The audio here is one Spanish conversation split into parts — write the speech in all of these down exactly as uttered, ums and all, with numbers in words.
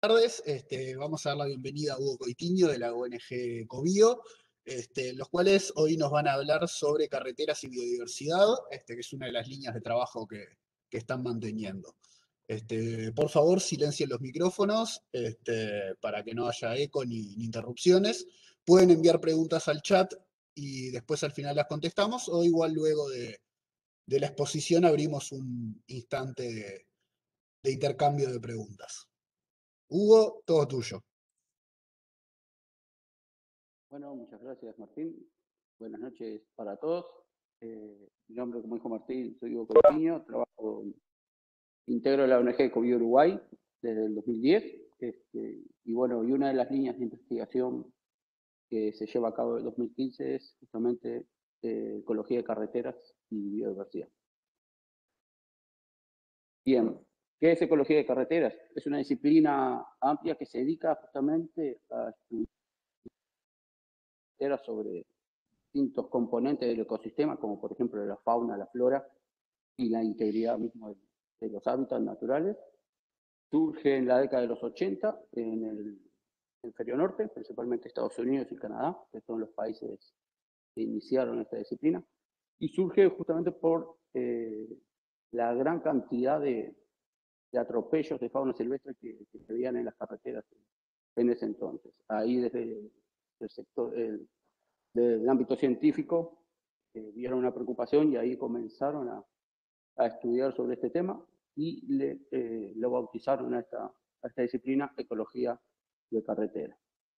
tardes. Este, vamos a dar la bienvenida a Hugo Coitiño de la O N G Cobío, este, los cuales hoy nos van a hablar sobre carreteras y biodiversidad, este, que es una de las líneas de trabajo que, que están manteniendo. Este, por favor, silencien los micrófonos este, para que no haya eco ni, ni interrupciones. Pueden enviar preguntas al chat y después al final las contestamos, o igual luego de, de la exposición abrimos un instante de, de intercambio de preguntas. Hugo, todo tuyo. Bueno, muchas gracias, Martín. Buenas noches para todos. Eh, mi nombre, como dijo Martín, soy Hugo Coutinho, trabajo, integro la O N G Cobío Uruguay desde el dos mil diez. Este, y bueno, y una de las líneas de investigación que se lleva a cabo en el dos mil quince es justamente eh, ecología de carreteras y biodiversidad. Bien, ¿qué es ecología de carreteras? Es una disciplina amplia que se dedica justamente a estudiar sobre distintos componentes del ecosistema, como por ejemplo la fauna, la flora y la integridad misma de, de los hábitats naturales. Surge en la década de los ochenta en el hemisferio norte, principalmente Estados Unidos y Canadá, que son los países que iniciaron esta disciplina, y surge justamente por eh, la gran cantidad de, de atropellos de fauna silvestre que, que se veían en las carreteras en ese entonces. Ahí desde el sector, el, del ámbito científico, eh, vieron una preocupación y ahí comenzaron a, a estudiar sobre este tema y le, eh, lo bautizaron a esta, a esta disciplina ecología de carretera.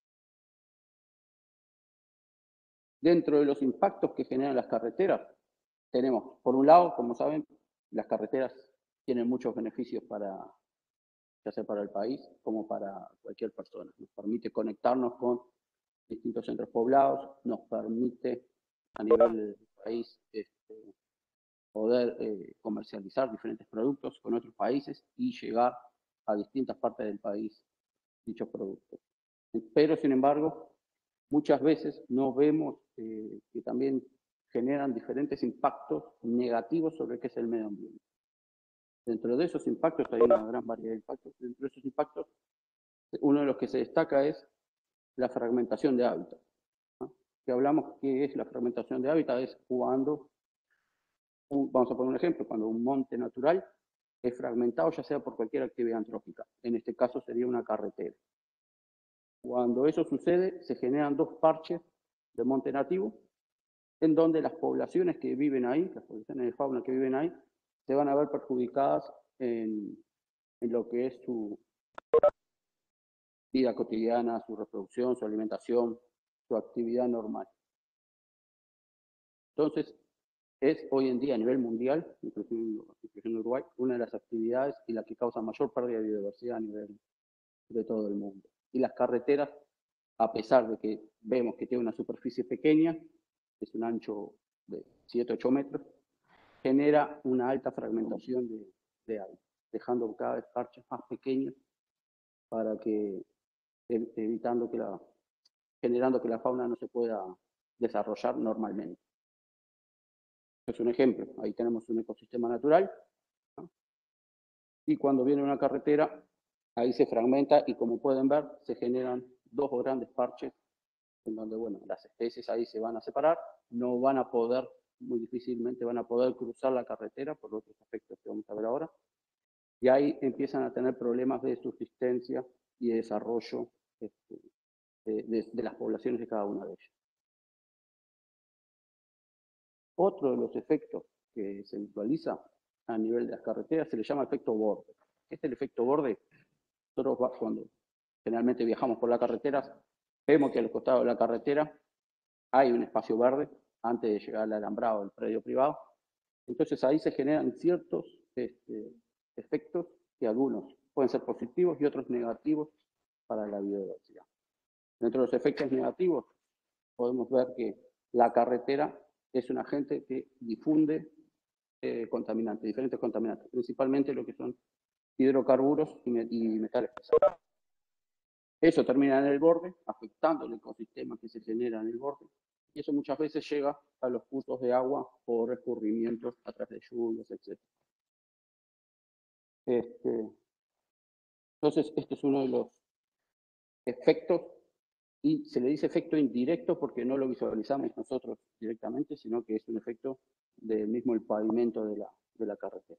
Dentro de los impactos que generan las carreteras, tenemos, por un lado, como saben, las carreteras tienen muchos beneficios para, ya sea para el país como para cualquier persona. Nos permite conectarnos con distintos centros poblados, nos permite a nivel del país este, poder eh, comercializar diferentes productos con otros países y llegar a distintas partes del país dichos productos. Pero, sin embargo, muchas veces no vemos eh, que también generan diferentes impactos negativos sobre qué es el medio ambiente. Dentro de esos impactos hay una gran variedad de impactos. Dentro de esos impactos, uno de los que se destaca es la fragmentación de hábitat. ¿No? Si hablamos qué es la fragmentación de hábitat, es cuando, un, vamos a poner un ejemplo, cuando un monte natural es fragmentado, ya sea por cualquier actividad antrópica. En este caso sería una carretera. Cuando eso sucede, se generan dos parches de monte nativo, en donde las poblaciones que viven ahí, las poblaciones de fauna que viven ahí, se van a ver perjudicadas en, en lo que es su vida cotidiana, su reproducción, su alimentación, su actividad normal. Entonces, es hoy en día a nivel mundial, inclusive en Uruguay, una de las actividades y la que causa mayor pérdida de biodiversidad a nivel de todo el mundo. Y las carreteras, a pesar de que vemos que tiene una superficie pequeña, es un ancho de siete a ocho metros, genera una alta fragmentación de, de hábitat, dejando cada vez parches más pequeños para que, evitando que la, generando que la fauna no se pueda desarrollar normalmente. Es un ejemplo, ahí tenemos un ecosistema natural, ¿no? Y cuando viene una carretera, ahí se fragmenta y como pueden ver, se generan dos grandes parches en donde, bueno, las especies ahí se van a separar, no van a poder, muy difícilmente van a poder cruzar la carretera por otros aspectos que vamos a ver ahora, y ahí empiezan a tener problemas de subsistencia y de desarrollo este, de, de, de las poblaciones de cada una de ellas. Otro de los efectos que se visualiza a nivel de las carreteras se le llama efecto borde. Este es el efecto borde. Nosotros cuando generalmente viajamos por las carreteras, vemos que a los costados de la carretera hay un espacio verde antes de llegar al alambrado del predio privado. Entonces ahí se generan ciertos este, efectos que algunos pueden ser positivos y otros negativos para la biodiversidad. Dentro de los efectos negativos podemos ver que la carretera es un agente que difunde eh, contaminantes, diferentes contaminantes, principalmente lo que son hidrocarburos y, y metales pesados. Eso termina en el borde, afectando el ecosistema que se genera en el borde, y eso muchas veces llega a los cursos de agua por escurrimientos a través de lluvias, etcétera. Este, Entonces, este es uno de los efectos, y se le dice efecto indirecto porque no lo visualizamos nosotros directamente, sino que es un efecto del mismo el pavimento de la, de la carretera.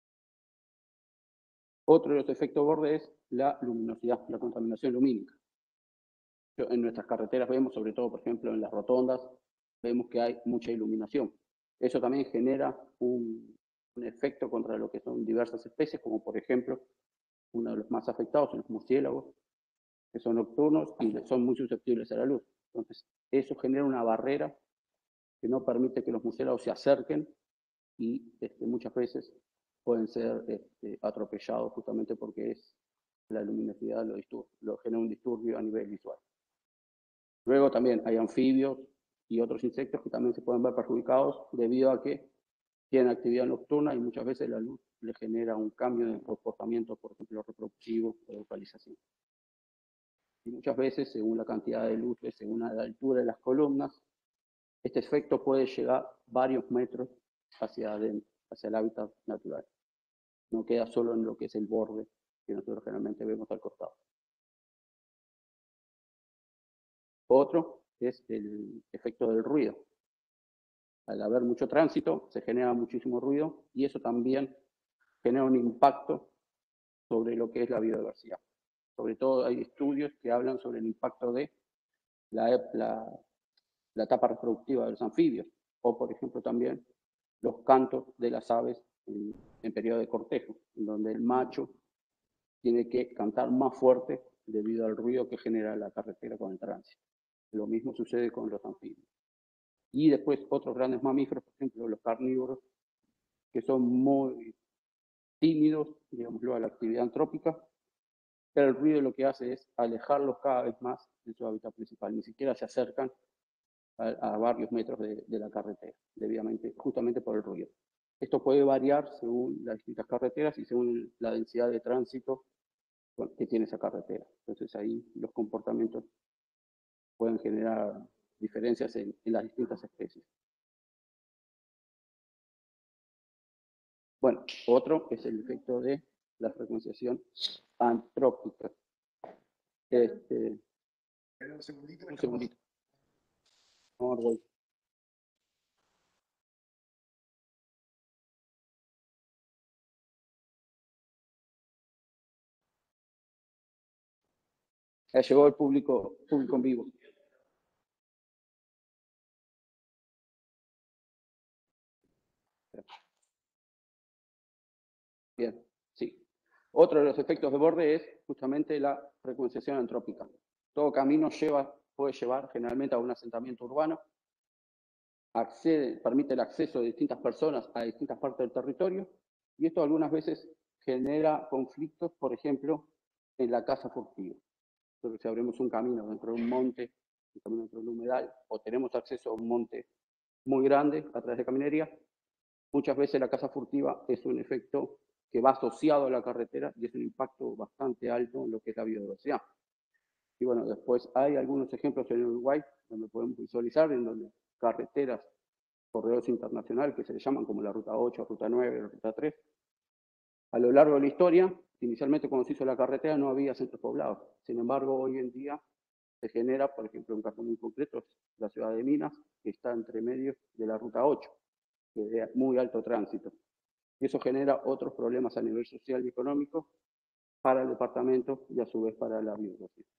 Otro de los efectos borde es la luminosidad, la contaminación lumínica. En nuestras carreteras vemos, sobre todo, por ejemplo, en las rotondas, vemos que hay mucha iluminación. Eso también genera un, un efecto contra lo que son diversas especies, como por ejemplo, uno de los más afectados son los murciélagos, que son nocturnos y son muy susceptibles a la luz. Entonces, eso genera una barrera que no permite que los murciélagos se acerquen y este, muchas veces pueden ser este, atropellados justamente porque es la luminosidad lo, lo genera un disturbio a nivel visual. Luego también hay anfibios y otros insectos que también se pueden ver perjudicados debido a que tienen actividad nocturna y muchas veces la luz le genera un cambio en comportamiento, por ejemplo, reproductivo o de localización. Y muchas veces, según la cantidad de luces, según la altura de las columnas, este efecto puede llegar varios metros hacia adentro, hacia el hábitat natural. No queda solo en lo que es el borde que nosotros generalmente vemos al costado. Otro es el efecto del ruido. Al haber mucho tránsito, se genera muchísimo ruido y eso también genera un impacto sobre lo que es la biodiversidad. Sobre todo hay estudios que hablan sobre el impacto de la, la, la etapa reproductiva de los anfibios, o por ejemplo también los cantos de las aves en, en periodo de cortejo, en donde el macho tiene que cantar más fuerte debido al ruido que genera la carretera con el tránsito. Lo mismo sucede con los anfibios. Y después otros grandes mamíferos, por ejemplo los carnívoros, que son muy tímidos, digámoslo, a la actividad antrópica, pero el ruido lo que hace es alejarlos cada vez más de su hábitat principal, ni siquiera se acercan a, a varios metros de, de la carretera, debidamente, justamente por el ruido. Esto puede variar según las distintas carreteras y según la densidad de tránsito que tiene esa carretera. Entonces ahí los comportamientos pueden generar diferencias en, en las distintas especies. Bueno, otro es el efecto de la frecuenciación antrópica. Este, un segundito. Un segundito. Vamos a ver. Ya llegó el público, público en vivo. Bien, sí. Otro de los efectos de borde es justamente la frecuenciación antrópica. Todo camino lleva, puede llevar generalmente a un asentamiento urbano, accede, permite el acceso de distintas personas a distintas partes del territorio, y esto algunas veces genera conflictos, por ejemplo, en la caza furtiva. Entonces, si abrimos un camino dentro de un monte, un camino dentro de un humedal, o tenemos acceso a un monte muy grande a través de caminería, muchas veces la caza furtiva es un efecto que va asociado a la carretera y es un impacto bastante alto en lo que es la biodiversidad. Y bueno, después hay algunos ejemplos en Uruguay donde podemos visualizar, en donde carreteras, corredores internacionales que se le llaman como la ruta ocho, ruta nueve, la ruta tres, a lo largo de la historia, inicialmente cuando se hizo la carretera no había centros poblados. Sin embargo, hoy en día se genera, por ejemplo, un caso muy concreto, la ciudad de Minas, que está entre medio de la ruta ocho, que es de muy alto tránsito. Y eso genera otros problemas a nivel social y económico para el departamento y a su vez para la biodiversidad.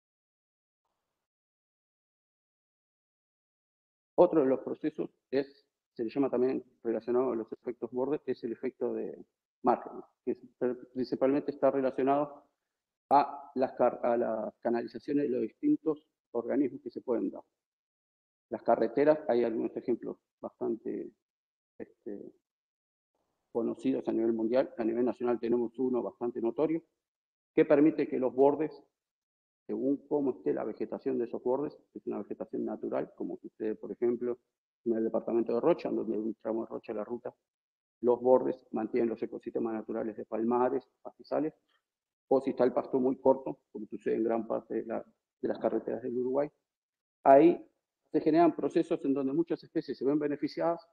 Otro de los procesos es, se le llama también relacionado a los efectos borde, es el efecto de margen, que principalmente está relacionado a las, a las canalizaciones de los distintos organismos que se pueden dar. Las carreteras, hay algunos ejemplos bastante este, conocidos a nivel mundial. A nivel nacional tenemos uno bastante notorio, que permite que los bordes, según cómo esté la vegetación de esos bordes, es una vegetación natural, como sucede, por ejemplo, en el departamento de Rocha, donde hay un tramo de Rocha la ruta, los bordes mantienen los ecosistemas naturales de palmares, pastizales, o si está el pasto muy corto, como sucede en gran parte de, la, de las carreteras del Uruguay, ahí se generan procesos en donde muchas especies se ven beneficiadas,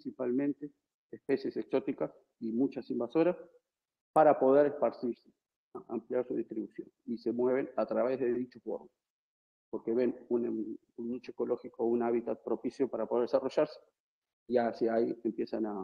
principalmente especies exóticas y muchas invasoras, para poder esparcirse. ampliar su distribución y se mueven a través de dichos bordes, porque ven un, un nicho ecológico, un hábitat propicio para poder desarrollarse y hacia ahí empiezan a,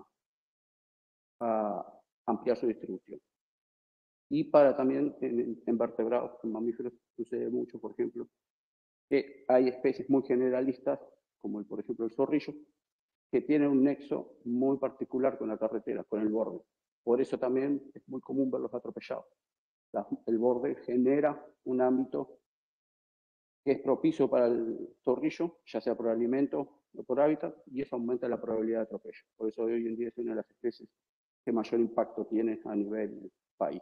a ampliar su distribución. Y para también en, en vertebrados, en mamíferos, sucede mucho, por ejemplo, que hay especies muy generalistas, como el, por ejemplo el zorrillo, que tienen un nexo muy particular con la carretera, con el borde. Por eso también es muy común verlos atropellados. La, el borde genera un ámbito que es propicio para el zorrillo, ya sea por alimento o por hábitat, y eso aumenta la probabilidad de atropello. Por eso hoy en día es una de las especies que mayor impacto tiene a nivel país.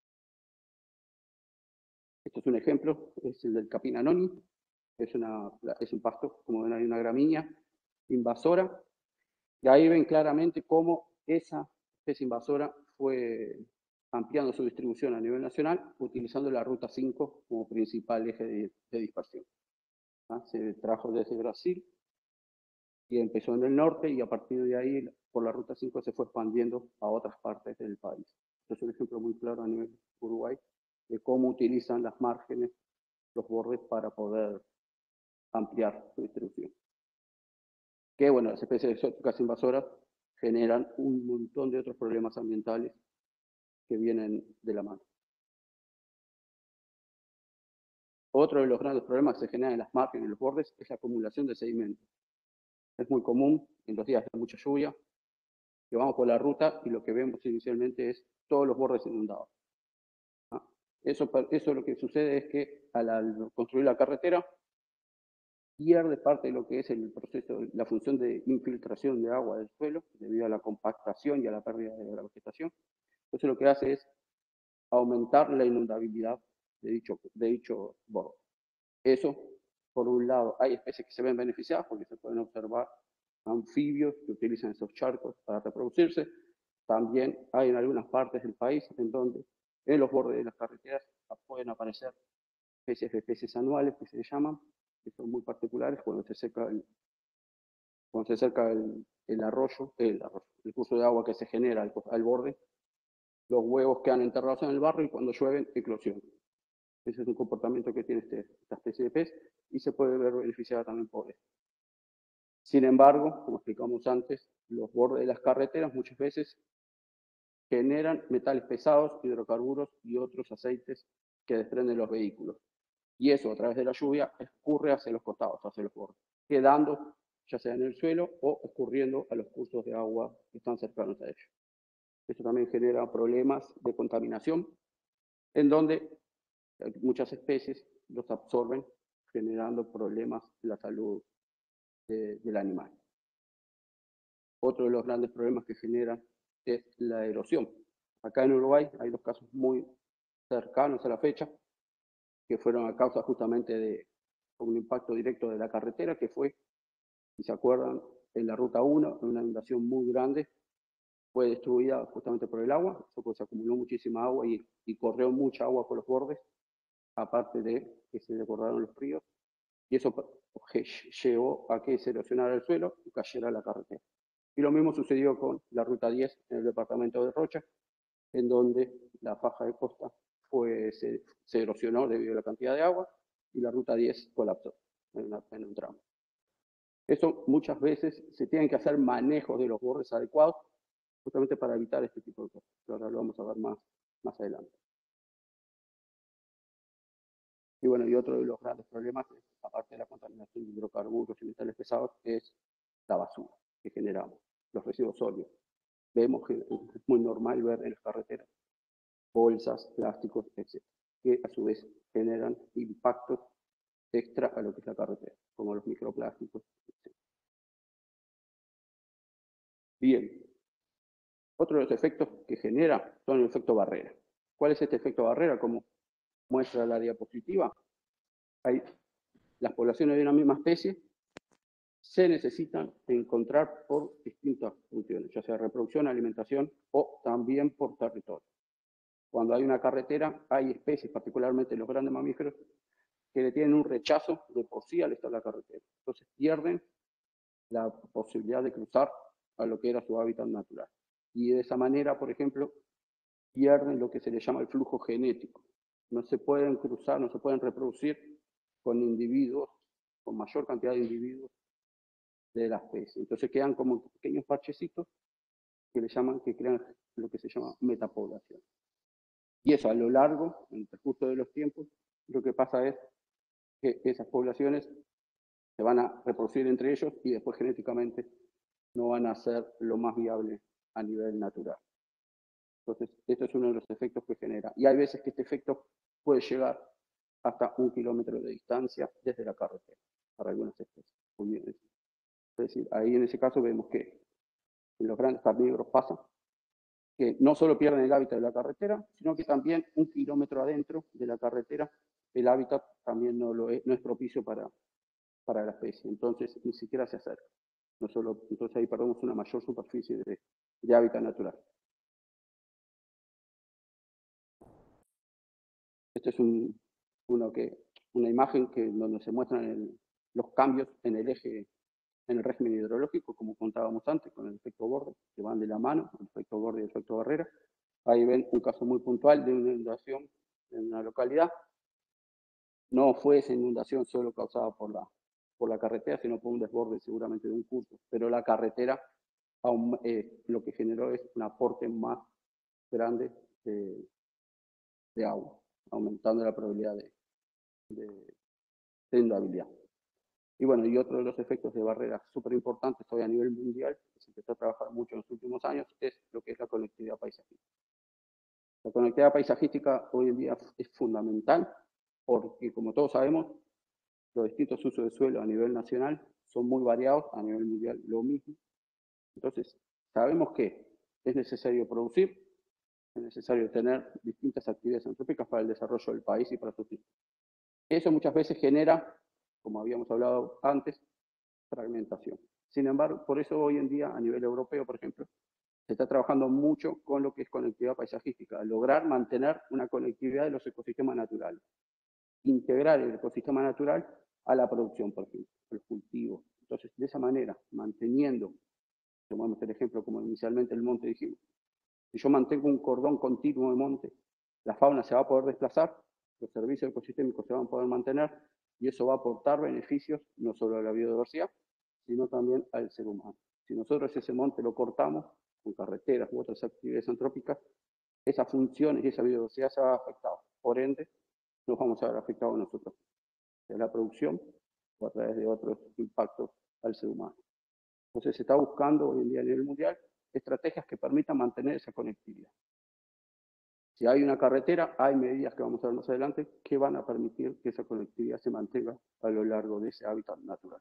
Este es un ejemplo, es el del Capina noni, es, una, es un pasto, como ven, hay una gramínea invasora, y ahí ven claramente cómo esa especie invasora fue ampliando su distribución a nivel nacional, utilizando la ruta cinco como principal eje de, de dispersión. ¿Ah? Se trajo desde Brasil y empezó en el norte, y a partir de ahí, por la ruta cinco, se fue expandiendo a otras partes del país. Este es un ejemplo muy claro a nivel Uruguay de cómo utilizan las márgenes, los bordes, para poder ampliar su distribución. Que, bueno, las especies exóticas invasoras generan un montón de otros problemas ambientales que vienen de la mano. Otro de los grandes problemas que se generan en las márgenes, en los bordes, es la acumulación de sedimentos. Es muy común en los días de mucha lluvia que vamos por la ruta y lo que vemos inicialmente es todos los bordes inundados. ¿Ah? Eso, eso lo que sucede es que al, al construir la carretera pierde parte de lo que es el proceso, la función de infiltración de agua del suelo debido a la compactación y a la pérdida de la vegetación. Entonces lo que hace es aumentar la inundabilidad de dicho, de dicho borde. Eso, por un lado, hay especies que se ven beneficiadas porque se pueden observar anfibios que utilizan esos charcos para reproducirse. También hay en algunas partes del país en donde en los bordes de las carreteras pueden aparecer especies de especies anuales que se llaman, que son muy particulares cuando se seca el, cuando se seca el, el arroyo, el, arroyo, el curso de agua que se genera al, al borde, los huevos quedan enterrados en el barro y cuando llueven eclosionan. Ese es un comportamiento que tiene este, esta especie de pez y se puede ver beneficiada también por esto. Sin embargo, como explicamos antes, los bordes de las carreteras muchas veces generan metales pesados, hidrocarburos y otros aceites que desprenden los vehículos. Y eso, a través de la lluvia, escurre hacia los costados, hacia los bordes, quedando ya sea en el suelo o escurriendo a los cursos de agua que están cercanos a ellos. Esto también genera problemas de contaminación, en donde muchas especies los absorben, generando problemas en la salud de, del animal. Otro de los grandes problemas que genera es la erosión. Acá en Uruguay hay dos casos muy cercanos a la fecha, que fueron a causa justamente de un impacto directo de la carretera, que fue, si se acuerdan, en la ruta uno, una inundación muy grande, fue destruida justamente por el agua, porque se acumuló muchísima agua y, y corrió mucha agua por los bordes, aparte de que se desbordaron los ríos, y eso llevó a que se erosionara el suelo y cayera la carretera. Y lo mismo sucedió con la ruta diez en el departamento de Rocha, en donde la faja de costa fue, se, se erosionó debido a la cantidad de agua y la ruta diez colapsó en, una, en un tramo. Eso muchas veces se tienen que hacer manejos de los bordes adecuados justamente para evitar este tipo de cosas. Pero ahora lo vamos a ver más, más adelante. Y bueno, y otro de los grandes problemas, aparte de la contaminación de hidrocarburos y metales pesados, es la basura que generamos, los residuos sólidos. Vemos que es muy normal ver en las carreteras bolsas, plásticos, etcétera, que a su vez generan impactos extra a lo que es la carretera, como los microplásticos, etcétera. Bien, otro de los efectos que genera son el efecto barrera. ¿Cuál es este efecto barrera? Como muestra la diapositiva, hay las poblaciones de una misma especie se necesitan encontrar por distintas funciones, ya sea reproducción, alimentación o también por territorio. Cuando hay una carretera, hay especies, particularmente los grandes mamíferos, que le tienen un rechazo de por sí al estar en la carretera. Entonces pierden la posibilidad de cruzar a lo que era su hábitat natural. Y de esa manera, por ejemplo, pierden lo que se le llama el flujo genético. No se pueden cruzar, no se pueden reproducir con individuos, con mayor cantidad de individuos de la especie. Entonces quedan como pequeños parchecitos que le llaman, que crean lo que se llama metapoblación. Y eso a lo largo, en el transcurso de los tiempos, lo que pasa es que esas poblaciones se van a reproducir entre ellos y después genéticamente no van a ser lo más viable a nivel natural. Entonces, esto es uno de los efectos que genera. Y hay veces que este efecto puede llegar hasta un kilómetro de distancia desde la carretera para algunas especies. Es decir, ahí en ese caso vemos que en los grandes carnívoros pasa que no solo pierden el hábitat de la carretera, sino que también un kilómetro adentro de la carretera el hábitat también no, lo es, no es propicio para, para la especie. Entonces, ni siquiera se acerca. No solo, entonces ahí perdemos una mayor superficie de, de hábitat natural. Este es un, uno que, una imagen que, donde se muestran el, los cambios en el eje, en el régimen hidrológico, como contábamos antes, con el efecto borde, que van de la mano, el efecto borde y el efecto barrera. Ahí ven un caso muy puntual de una inundación en una localidad. No fue esa inundación solo causada por la, por la carretera, sino por un desborde seguramente de un curso. Pero la carretera aún, eh, lo que generó es un aporte más grande de, de agua, aumentando la probabilidad de, de, de inundabilidad. Y bueno, y otro de los efectos de barreras súper importantes hoy a nivel mundial, que se empezó a trabajar mucho en los últimos años, es lo que es la conectividad paisajística. La conectividad paisajística hoy en día es fundamental porque, como todos sabemos, los distintos usos de suelo a nivel nacional son muy variados, a nivel mundial lo mismo. Entonces, sabemos que es necesario producir, es necesario tener distintas actividades antrópicas para el desarrollo del país y para sus hijos. Eso muchas veces genera, como habíamos hablado antes, fragmentación. Sin embargo, por eso hoy en día, a nivel europeo, por ejemplo, se está trabajando mucho con lo que es conectividad paisajística, lograr mantener una conectividad de los ecosistemas naturales, integrar el ecosistema natural a la producción, por ejemplo, los cultivos. Entonces, de esa manera, manteniendo, tomamos el ejemplo como inicialmente el monte dijimos, si yo mantengo un cordón continuo de monte, la fauna se va a poder desplazar, los servicios ecosistémicos se van a poder mantener y eso va a aportar beneficios no solo a la biodiversidad, sino también al ser humano. Si nosotros ese monte lo cortamos con carreteras u otras actividades antrópicas, esas funciones y esa biodiversidad se va a afectar. Por ende, nos vamos a ver afectados nosotros, de la producción o a través de otros impactos al ser humano. Entonces se está buscando hoy en día a nivel mundial estrategias que permitan mantener esa conectividad. Si hay una carretera, hay medidas que vamos a ver más adelante que van a permitir que esa conectividad se mantenga a lo largo de ese hábitat natural.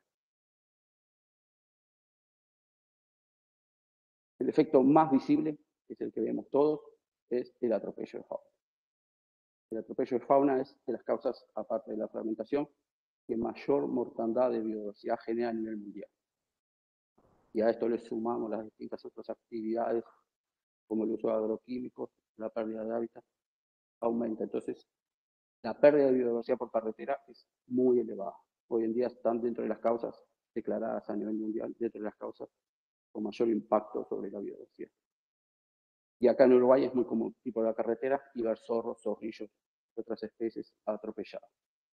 El efecto más visible, que es el que vemos todos, es el atropello de fauna. El atropello de fauna es de las causas, aparte de la fragmentación, que mayor mortandad de biodiversidad genera a nivel mundial. Y a esto le sumamos las distintas otras actividades, como el uso de agroquímicos, la pérdida de hábitat, aumenta. Entonces, la pérdida de biodiversidad por carretera es muy elevada. Hoy en día están dentro de las causas declaradas a nivel mundial, dentro de las causas con mayor impacto sobre la biodiversidad. Y acá en Uruguay es muy común, tipo la carretera, y ver zorros, zorrillos y otras especies atropelladas.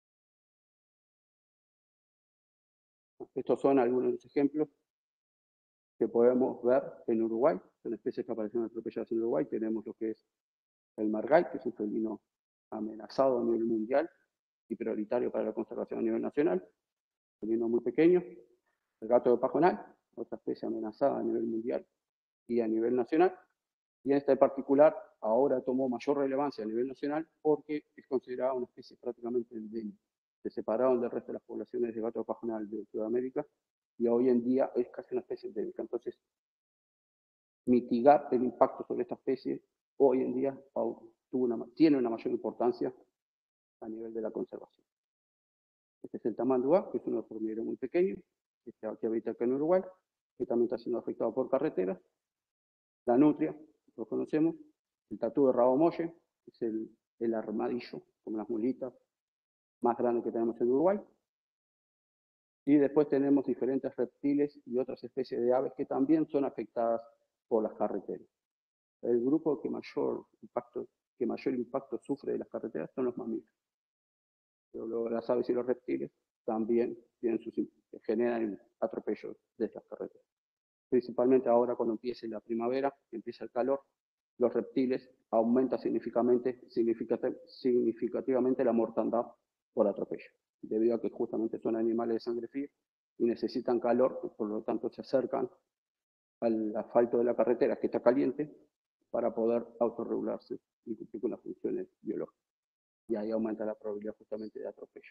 Estos son algunos de los ejemplos que podemos ver en Uruguay, son especies que aparecen atropelladas en Uruguay. Tenemos lo que es el margay, que es un felino amenazado a nivel mundial y prioritario para la conservación a nivel nacional, un felino muy pequeño. El gato de pajonal, otra especie amenazada a nivel mundial y a nivel nacional. Y en esta en particular ahora tomó mayor relevancia a nivel nacional porque es considerada una especie prácticamente endémica. Se separaron del resto de las poblaciones de gato de pajonal de Sudamérica y hoy en día es casi una especie endémica. Entonces, mitigar el impacto sobre esta especie hoy en día tuvo una, tiene una mayor importancia a nivel de la conservación. Este es el tamandúa, que es un hormiguero muy pequeño, que, que habita acá en Uruguay, que también está siendo afectado por carreteras. La nutria, lo conocemos. El tatú de rabo molle, que es el, el armadillo, como las mulitas, más grande que tenemos en Uruguay. Y después tenemos diferentes reptiles y otras especies de aves que también son afectadas por las carreteras. El grupo que mayor impacto, que mayor impacto sufre de las carreteras son los mamíferos. Pero luego las aves y los reptiles también tienen sus, generan atropellos de estas carreteras. Principalmente ahora cuando empiece la primavera, empieza el calor, los reptiles aumenta significativamente, significativamente la mortandad por atropello, debido a que justamente son animales de sangre fría y necesitan calor, y por lo tanto se acercan al asfalto de la carretera que está caliente para poder autorregularse y cumplir con las funciones biológicas. Y ahí aumenta la probabilidad justamente de atropello.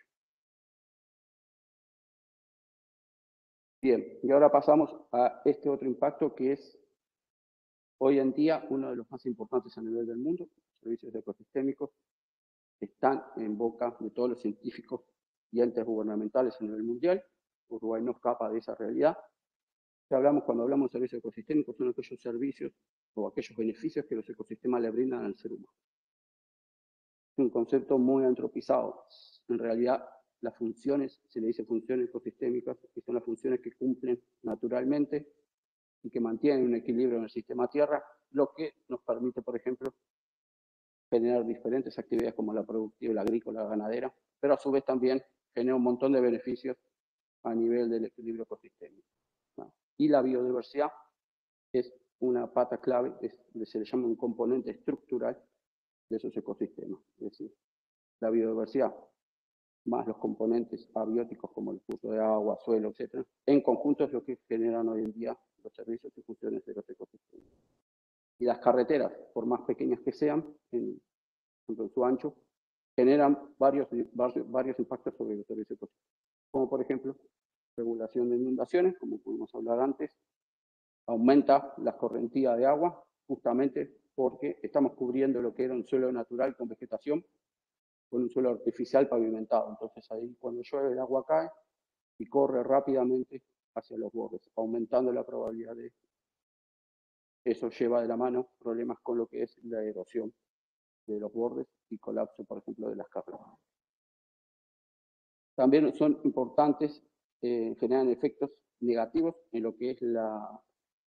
Bien, y ahora pasamos a este otro impacto que es hoy en día uno de los más importantes a nivel del mundo. Los servicios ecosistémicos están en boca de todos los científicos y entes gubernamentales a nivel mundial. Uruguay no escapa de esa realidad. Ya hablamos, cuando hablamos de servicios ecosistémicos, son aquellos servicios o aquellos beneficios que los ecosistemas le brindan al ser humano. Es un concepto muy antropizado. En realidad, las funciones, se le dice funciones ecosistémicas, que son las funciones que cumplen naturalmente y que mantienen un equilibrio en el sistema Tierra, lo que nos permite, por ejemplo, generar diferentes actividades como la productiva, la agrícola, la ganadera, pero a su vez también genera un montón de beneficios a nivel del equilibrio ecosistémico. ¿No? Y la biodiversidad es una pata clave, es, se le llama un componente estructural de esos ecosistemas. Es decir, la biodiversidad más los componentes abióticos como el uso de agua, suelo, etcétera, en conjunto es lo que generan hoy en día los servicios y funciones de los ecosistemas. Y las carreteras, por más pequeñas que sean, en, en su ancho, generan varios, varios, varios impactos sobre los servicios ecosistémicos, como por ejemplo, regulación de inundaciones, como pudimos hablar antes, aumenta la correntía de agua, justamente porque estamos cubriendo lo que era un suelo natural con vegetación, con un suelo artificial pavimentado. Entonces ahí cuando llueve el agua cae y corre rápidamente hacia los bordes, aumentando la probabilidad de eso. Lleva de la mano problemas con lo que es la erosión de los bordes y colapso, por ejemplo, de las carreteras. También son importantes, eh, generan efectos negativos en lo que es la,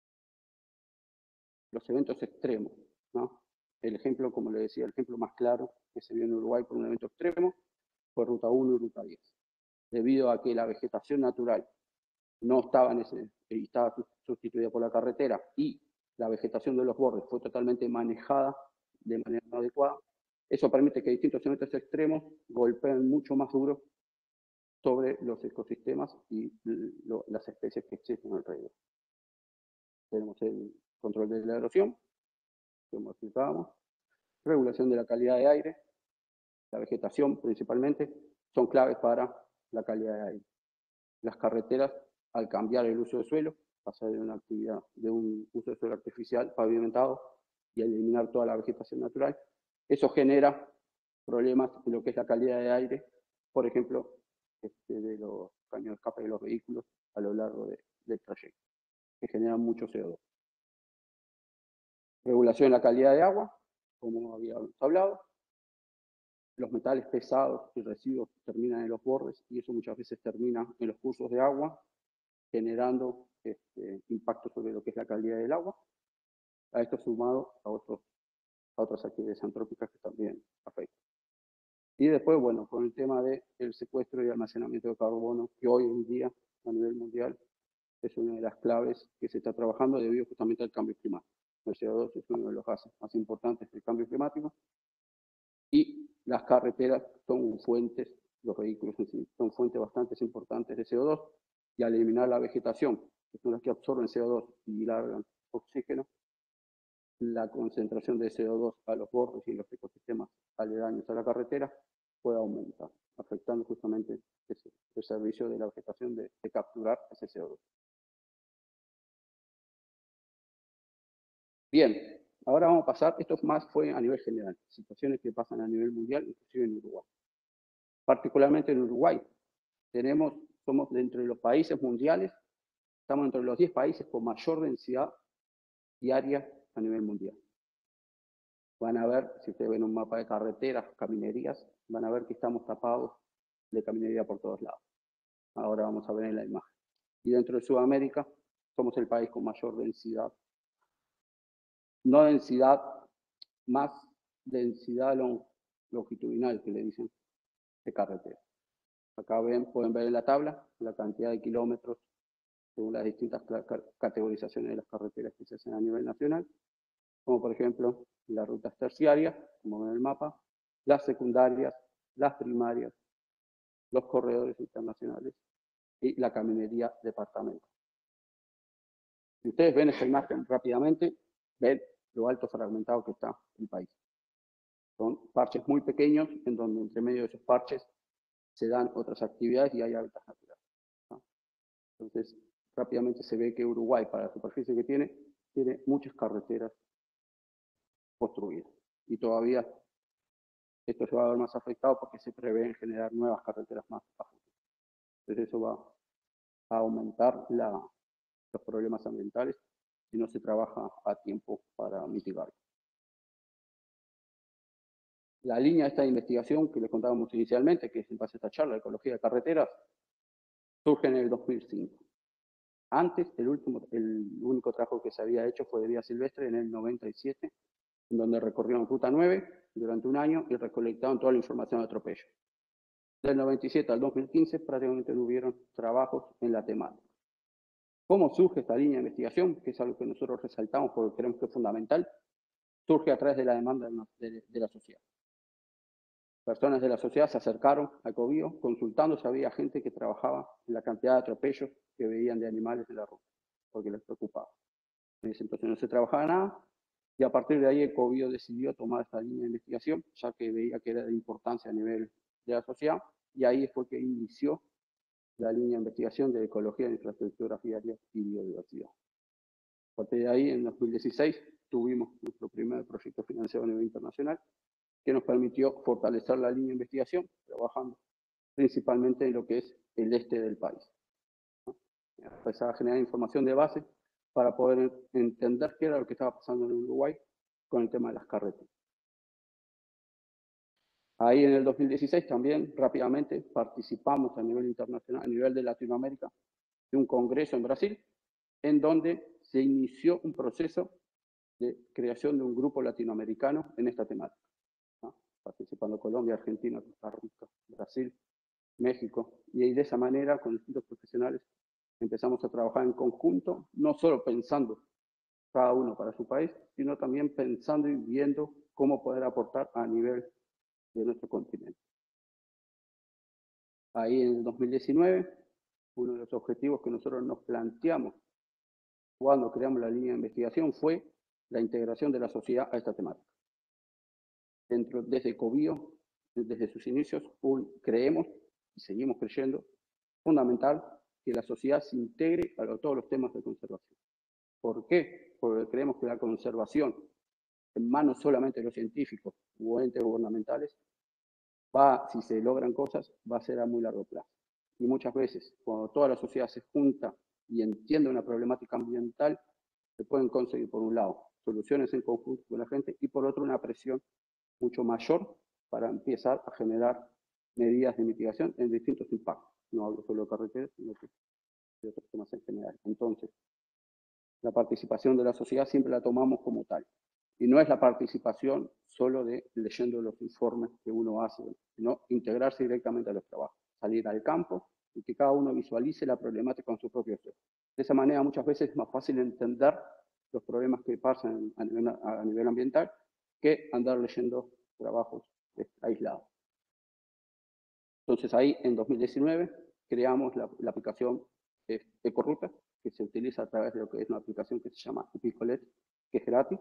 los eventos extremos, ¿no? El ejemplo, como le decía, el ejemplo más claro que se vio en Uruguay por un evento extremo fue Ruta uno y Ruta diez. Debido a que la vegetación natural no estaba, en ese, estaba sustituida por la carretera y la vegetación de los bordes fue totalmente manejada de manera no adecuada, eso permite que distintos eventos extremos golpeen mucho más duro sobre los ecosistemas y lo, las especies que existen alrededor. Tenemos el control de la erosión, como explicábamos, regulación de la calidad de aire, la vegetación principalmente, son claves para la calidad de aire. Las carreteras, al cambiar el uso de suelo, pasar de una actividad, de un uso de suelo artificial pavimentado y eliminar toda la vegetación natural, eso genera problemas en lo que es la calidad de aire, por ejemplo, este, de los caños de escape de los vehículos a lo largo de, del trayecto, que generan mucho C O dos. Regulación de la calidad de agua, como habíamos hablado. Los metales pesados y residuos terminan en los bordes y eso muchas veces termina en los cursos de agua, generando este, impacto sobre lo que es la calidad del agua. A esto sumado a, otros, a otras actividades antrópicas que también afectan. Y después, bueno, con el tema del secuestro y almacenamiento de carbono, que hoy en día a nivel mundial es una de las claves que se está trabajando debido justamente al cambio climático. El C O dos es uno de los gases más importantes del cambio climático y las carreteras son fuentes, los vehículos en sí, son fuentes bastante importantes de C O dos y al eliminar la vegetación, que son las que absorben C O dos y largan oxígeno, la concentración de C O dos a los bordes y los ecosistemas aledaños a la carretera puede aumentar, afectando justamente ese, el servicio de la vegetación de, de capturar ese C O dos. Bien, ahora vamos a pasar, esto más fue a nivel general, situaciones que pasan a nivel mundial, inclusive en Uruguay. Particularmente en Uruguay, tenemos, somos dentro de los países mundiales, estamos entre los diez países con mayor densidad diaria a nivel mundial. Van a ver, si ustedes ven un mapa de carreteras, caminerías, van a ver que estamos tapados de caminería por todos lados. Ahora vamos a ver en la imagen. Y dentro de Sudamérica, somos el país con mayor densidad no densidad, más densidad long, longitudinal, que le dicen, de carretera. Acá ven, pueden ver en la tabla la cantidad de kilómetros según las distintas categorizaciones de las carreteras que se hacen a nivel nacional, como por ejemplo las rutas terciarias, como ven en el mapa, las secundarias, las primarias, los corredores internacionales y la caminería departamental. Si ustedes ven esta imagen rápidamente, ven lo alto fragmentado que está el país. Son parches muy pequeños en donde entre medio de esos parches se dan otras actividades y hay hábitats naturales, ¿no? Entonces, rápidamente se ve que Uruguay, para la superficie que tiene, tiene muchas carreteras construidas. Y todavía esto se va a ver más afectado porque se prevén generar nuevas carreteras más a futuro. Entonces eso va a aumentar la, los problemas ambientales si no se trabaja a tiempo para mitigarlo. La línea de esta investigación que les contábamos inicialmente, que es en base a esta charla de ecología de carreteras, surge en el dos mil cinco. Antes, el, último, el único trabajo que se había hecho fue de vía silvestre en el noventa y siete, en donde recorrieron Ruta nueve durante un año y recolectaron toda la información de atropello. Del noventa y siete al dos mil quince prácticamente no hubieron trabajos en la temática. ¿Cómo surge esta línea de investigación? Que es algo que nosotros resaltamos porque creemos que es fundamental. Surge a través de la demanda de, de la sociedad. Personas de la sociedad se acercaron al Cobío consultando si había gente que trabajaba en la cantidad de atropellos que veían de animales en la ruta, porque les preocupaba. En ese entonces no se trabajaba nada, y a partir de ahí el Cobío decidió tomar esta línea de investigación, ya que veía que era de importancia a nivel de la sociedad, y ahí fue que inició la línea de investigación de ecología, infraestructura viaria y biodiversidad. A partir de ahí, en dos mil dieciséis, tuvimos nuestro primer proyecto financiado a nivel internacional, que nos permitió fortalecer la línea de investigación, trabajando principalmente en lo que es el este del país. ¿No? Empezar a generar información de base para poder entender qué era lo que estaba pasando en Uruguay con el tema de las carreteras. Ahí en el dos mil dieciséis también rápidamente participamos a nivel internacional, a nivel de Latinoamérica, de un congreso en Brasil, en donde se inició un proceso de creación de un grupo latinoamericano en esta temática, ¿no? Participando Colombia, Argentina, Costa Rica, Brasil, México, y de esa manera con distintos profesionales empezamos a trabajar en conjunto, no solo pensando cada uno para su país, sino también pensando y viendo cómo poder aportar a nivel de nuestro continente. Ahí en el dos mil diecinueve, uno de los objetivos que nosotros nos planteamos cuando creamos la línea de investigación fue la integración de la sociedad a esta temática. Dentro, desde Cobío, desde sus inicios, creemos y seguimos creyendo fundamental que la sociedad se integre a todos los temas de conservación. ¿Por qué? Porque creemos que la conservación, en manos solamente de los científicos u entes gubernamentales, va, si se logran cosas, va a ser a muy largo plazo. Y muchas veces, cuando toda la sociedad se junta y entiende una problemática ambiental, se pueden conseguir, por un lado, soluciones en conjunto con la gente y por otro, una presión mucho mayor para empezar a generar medidas de mitigación en distintos impactos. No hablo solo de carreteras, sino de otros temas en general. Entonces, la participación de la sociedad siempre la tomamos como tal. Y no es la participación solo de leyendo los informes que uno hace, sino integrarse directamente a los trabajos, salir al campo y que cada uno visualice la problemática con su propio ser. De esa manera muchas veces es más fácil entender los problemas que pasan a nivel, a nivel ambiental que andar leyendo trabajos aislados. Entonces ahí en dos mil diecinueve creamos la, la aplicación Ecoruta, que se utiliza a través de lo que es una aplicación que se llama Epicolet, que es gratis.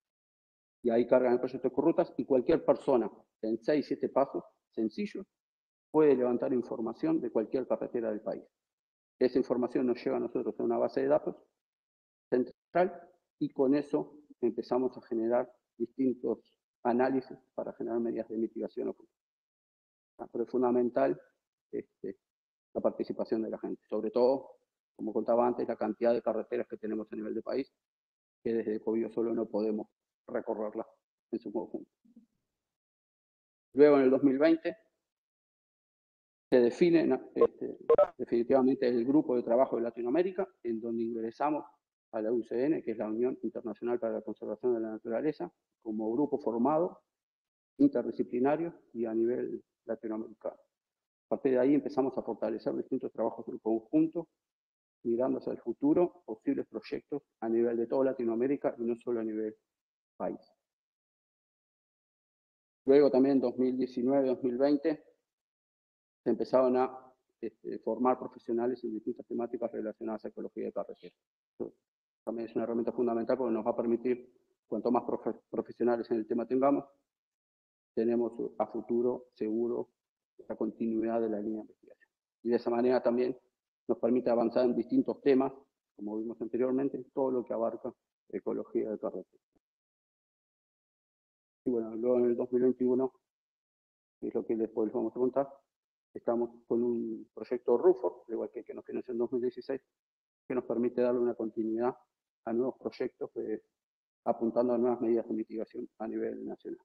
Y ahí cargan el proyecto Ecorutas y cualquier persona en seis, siete pasos sencillos puede levantar información de cualquier carretera del país. Esa información nos lleva a nosotros a una base de datos central y con eso empezamos a generar distintos análisis para generar medidas de mitigación. Pero es fundamental este, la participación de la gente, sobre todo, como contaba antes, la cantidad de carreteras que tenemos a nivel de país, que desde Cobío solo no podemos recorrerlas en su conjunto. Luego, en el dos mil veinte, se define este, definitivamente el grupo de trabajo de Latinoamérica, en donde ingresamos a la U C N, que es la Unión Internacional para la Conservación de la Naturaleza, como grupo formado, interdisciplinario y a nivel latinoamericano. A partir de ahí empezamos a fortalecer distintos trabajos en conjunto, mirando hacia el futuro, posibles proyectos a nivel de toda Latinoamérica y no solo a nivel país. Luego también en dos mil diecinueve dos mil veinte se empezaron a este, formar profesionales en distintas temáticas relacionadas a ecología de carretera. Esto también es una herramienta fundamental porque nos va a permitir, cuanto más profe profesionales en el tema tengamos, tenemos a futuro seguro la continuidad de la línea de investigación. Y de esa manera también nos permite avanzar en distintos temas, como vimos anteriormente, todo lo que abarca ecología de carretera. Y bueno, luego en el dos mil veintiuno, que es lo que después les vamos a contar, estamos con un proyecto RUFOR, igual que el que nos financió en dos mil dieciséis, que nos permite darle una continuidad a nuevos proyectos eh, apuntando a nuevas medidas de mitigación a nivel nacional.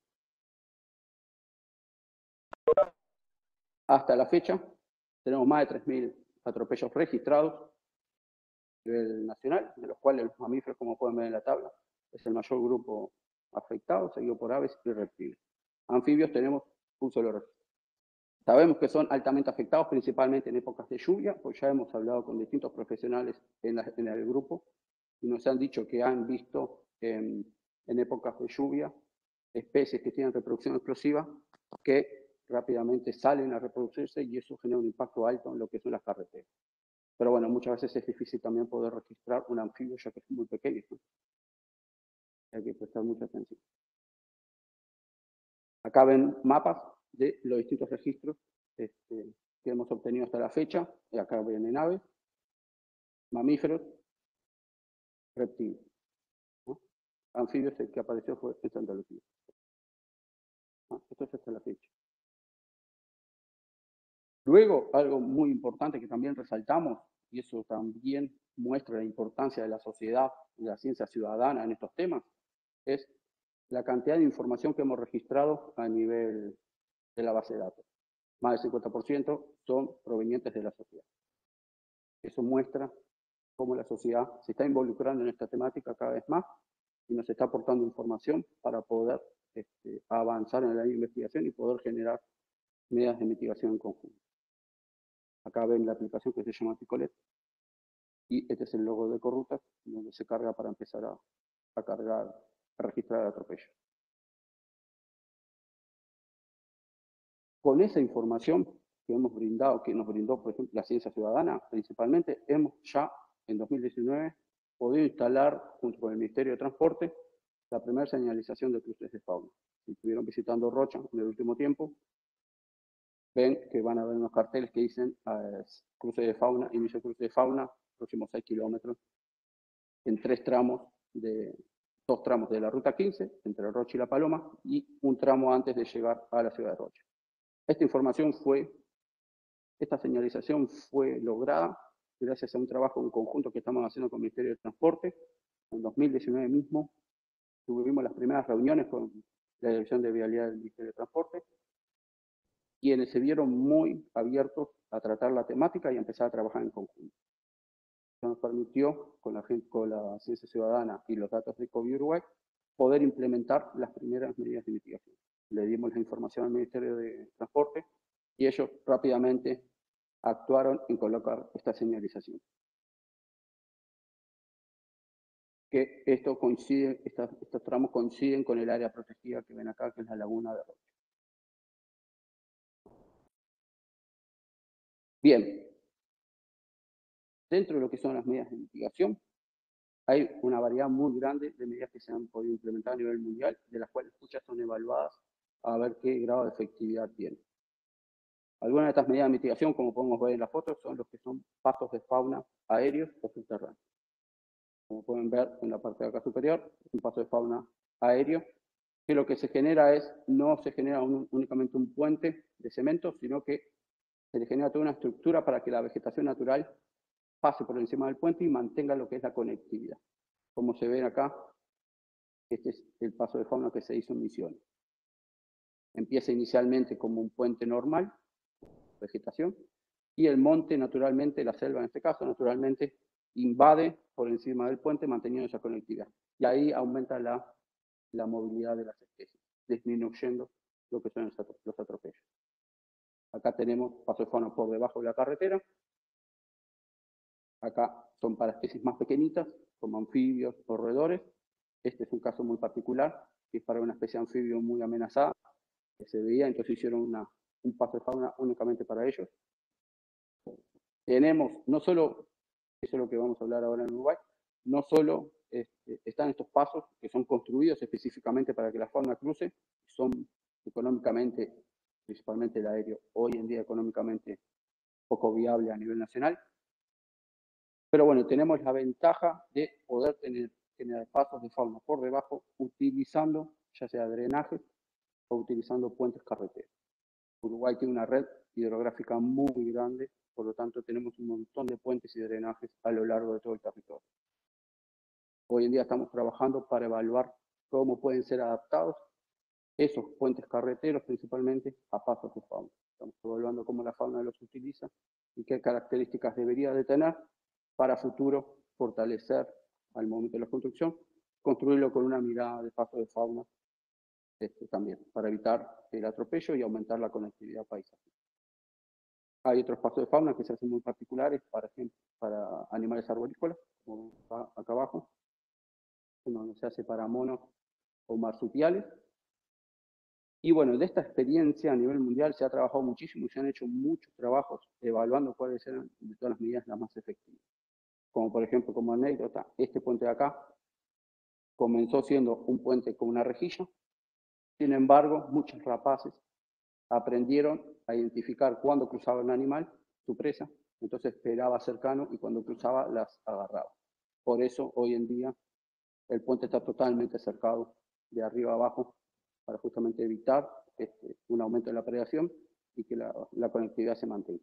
Hasta la fecha, tenemos más de tres mil atropellos registrados a nivel nacional, de los cuales los mamíferos, como pueden ver en la tabla, es el mayor grupo afectado, seguido por aves y reptiles. Anfibios tenemos un solo registro. Sabemos que son altamente afectados, principalmente en épocas de lluvia, pues ya hemos hablado con distintos profesionales en, la, en el grupo y nos han dicho que han visto en, en épocas de lluvia especies que tienen reproducción explosiva que rápidamente salen a reproducirse y eso genera un impacto alto en lo que son las carreteras. Pero bueno, muchas veces es difícil también poder registrar un anfibio ya que es muy pequeño, ¿no? Hay que prestar mucha atención. Acá ven mapas de los distintos registros este, que hemos obtenido hasta la fecha. Y acá vienen aves, mamíferos, reptiles, ¿no? Anfibios, el que apareció fue en Santa Lucía. ¿No? Esto es hasta la fecha. Luego, algo muy importante que también resaltamos, y eso también muestra la importancia de la sociedad y la ciencia ciudadana en estos temas, es la cantidad de información que hemos registrado a nivel de la base de datos. Más del cincuenta por ciento son provenientes de la sociedad. Eso muestra cómo la sociedad se está involucrando en esta temática cada vez más y nos está aportando información para poder este, avanzar en la investigación y poder generar medidas de mitigación en conjunto. Acá ven la aplicación que se llama Picolet y este es el logo de Ecorutas, donde se carga para empezar a, a cargar, a registrar el atropello. Con esa información que hemos brindado, que nos brindó, por ejemplo, la ciencia ciudadana, principalmente, hemos ya en dos mil diecinueve podido instalar, junto con el Ministerio de Transporte, la primera señalización de cruces de fauna. Si estuvieron visitando Rocha en el último tiempo, ven que van a ver unos carteles que dicen eh, cruce de fauna, inicio de cruce de fauna, próximos seis kilómetros, en tres tramos, de dos tramos de la ruta quince, entre Rocha y La Paloma, y un tramo antes de llegar a la ciudad de Rocha. Esta información fue, esta señalización fue lograda gracias a un trabajo en conjunto que estamos haciendo con el Ministerio de Transporte. En dos mil diecinueve mismo tuvimos las primeras reuniones con la Dirección de Vialidad del Ministerio de Transporte, quienes se vieron muy abiertos a tratar la temática y a empezar a trabajar en conjunto. Eso nos permitió, con la, con la ciencia ciudadana y los datos de COVID Uruguay, poder implementar las primeras medidas de mitigación. Le dimos la información al Ministerio de Transporte y ellos rápidamente actuaron en colocar esta señalización. Que esto coincide, esta, estos tramos coinciden con el área protegida que ven acá, que es la Laguna de Rocha. Bien, dentro de lo que son las medidas de mitigación, hay una variedad muy grande de medidas que se han podido implementar a nivel mundial, de las cuales muchas son evaluadas a ver qué grado de efectividad tienen. Algunas de estas medidas de mitigación, como podemos ver en la foto, son los que son pasos de fauna aéreos o subterráneos. Como pueden ver en la parte de acá superior, es un paso de fauna aéreo, que lo que se genera es, no se genera un, únicamente un puente de cemento, sino que se le genera toda una estructura para que la vegetación natural pase por encima del puente y mantenga lo que es la conectividad. Como se ven acá, este es el paso de fauna que se hizo en Misiones. Empieza inicialmente como un puente normal, vegetación, y el monte naturalmente, la selva en este caso, naturalmente invade por encima del puente manteniendo esa conectividad. Y ahí aumenta la, la movilidad de las especies, disminuyendo lo que son los atropellos. Acá tenemos paso de fauna por debajo de la carretera. Acá son para especies más pequeñitas, como anfibios o roedores. Este es un caso muy particular, que es para una especie de anfibio muy amenazada, que se veía, entonces hicieron una, un paso de fauna únicamente para ellos. Tenemos, no solo, eso es lo que vamos a hablar ahora en Uruguay, no solo este, están estos pasos que son construidos específicamente para que la fauna cruce, son económicamente, principalmente el aéreo, hoy en día económicamente poco viable a nivel nacional. Pero bueno, tenemos la ventaja de poder tener, tener pasos de fauna por debajo utilizando ya sea drenajes o utilizando puentes carreteros. Uruguay tiene una red hidrográfica muy grande, por lo tanto tenemos un montón de puentes y drenajes a lo largo de todo el territorio. Hoy en día estamos trabajando para evaluar cómo pueden ser adaptados esos puentes carreteros principalmente a pasos de fauna. Estamos evaluando cómo la fauna los utiliza y qué características debería de tener para futuro fortalecer al momento de la construcción, construirlo con una mirada de paso de fauna este, también, para evitar el atropello y aumentar la conectividad paisajística. Hay otros pasos de fauna que se hacen muy particulares, por ejemplo, para animales arborícolas, como acá abajo, donde se hace para monos o marsupiales. Y bueno, de esta experiencia a nivel mundial se ha trabajado muchísimo y se han hecho muchos trabajos evaluando cuáles eran de todas las medidas las más efectivas. Como por ejemplo, como anécdota, este puente de acá comenzó siendo un puente con una rejilla. Sin embargo, muchos rapaces aprendieron a identificar cuándo cruzaba un animal, su presa, entonces esperaba cercano y cuando cruzaba las agarraba. Por eso hoy en día el puente está totalmente cercado de arriba a abajo para justamente evitar este, un aumento de la predación y que la, la conectividad se mantenga.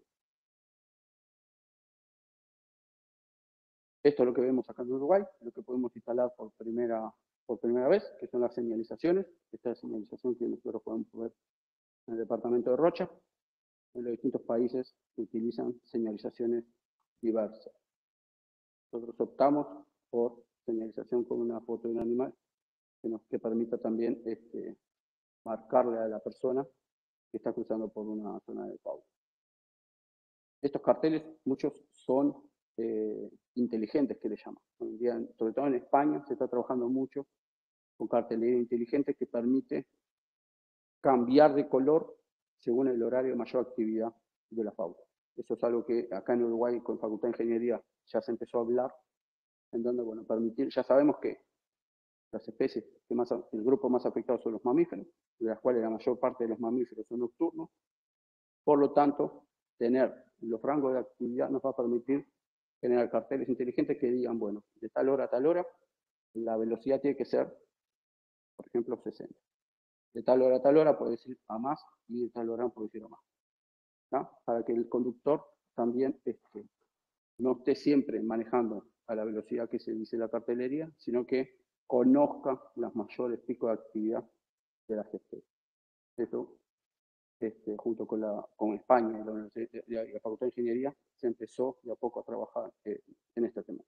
Esto es lo que vemos acá en Uruguay, lo que podemos instalar por primera, por primera vez, que son las señalizaciones. Esta es la señalización que nosotros podemos ver en el departamento de Rocha. En los distintos países se utilizan señalizaciones diversas. Nosotros optamos por señalización con una foto de un animal que nos que permita también este, marcarle a la persona que está cruzando por una zona de fauna. Estos carteles, muchos son eh, inteligentes, que le llaman. Hoy en día, sobre todo en España, se está trabajando mucho con cartelería inteligente que permite cambiar de color según el horario de mayor actividad de la fauna. Eso es algo que acá en Uruguay, con Facultad de Ingeniería, ya se empezó a hablar, en donde, bueno, permitir, ya sabemos que las especies, que más, el grupo más afectado son los mamíferos, de las cuales la mayor parte de los mamíferos son nocturnos. Por lo tanto, tener los rangos de actividad nos va a permitir generar carteles inteligentes que digan, bueno, de tal hora a tal hora, la velocidad tiene que ser, por ejemplo, sesenta. De tal hora a tal hora puede ir a más y de tal hora puede ir a más. ¿No? Para que el conductor también este, no esté siempre manejando a la velocidad que se dice la cartelería, sino que conozca los mayores picos de actividad de las especies. Eso, este, junto con, la, con España y la, la, la Facultad de Ingeniería, se empezó de a poco a trabajar eh, en este tema.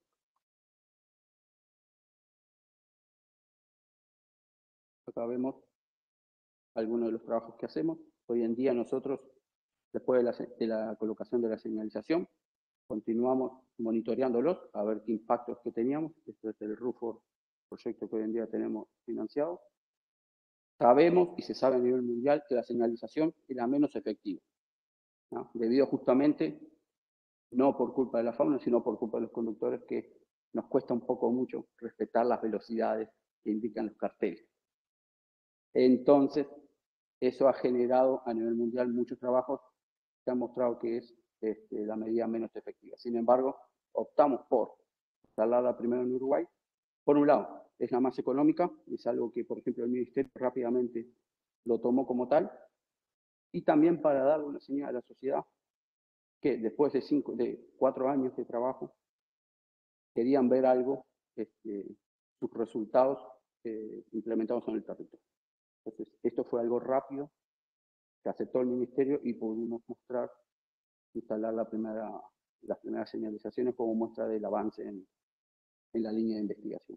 Acá vemos algunos de los trabajos que hacemos. Hoy en día nosotros, después de la, de la colocación de la señalización, continuamos monitoreándolos a ver qué impactos que teníamos. Este es el RUFOR, proyecto que hoy en día tenemos financiado. Sabemos y se sabe a nivel mundial que la señalización es la menos efectiva, ¿no? Debido justamente, no por culpa de la fauna, sino por culpa de los conductores, que nos cuesta un poco mucho respetar las velocidades que indican los carteles. Entonces, eso ha generado a nivel mundial muchos trabajos que han mostrado que es este, la medida menos efectiva. Sin embargo, optamos por instalarla primero en Uruguay. Por un lado, es la más económica, es algo que, por ejemplo, el Ministerio rápidamente lo tomó como tal, y también para dar una señal a la sociedad que después de, cinco, de cuatro años de trabajo querían ver algo, este, sus resultados eh, implementados en el territorio. Entonces, esto fue algo rápido que aceptó el Ministerio y pudimos mostrar, instalar la primera, las primeras señalizaciones como muestra del avance en, en la línea de investigación.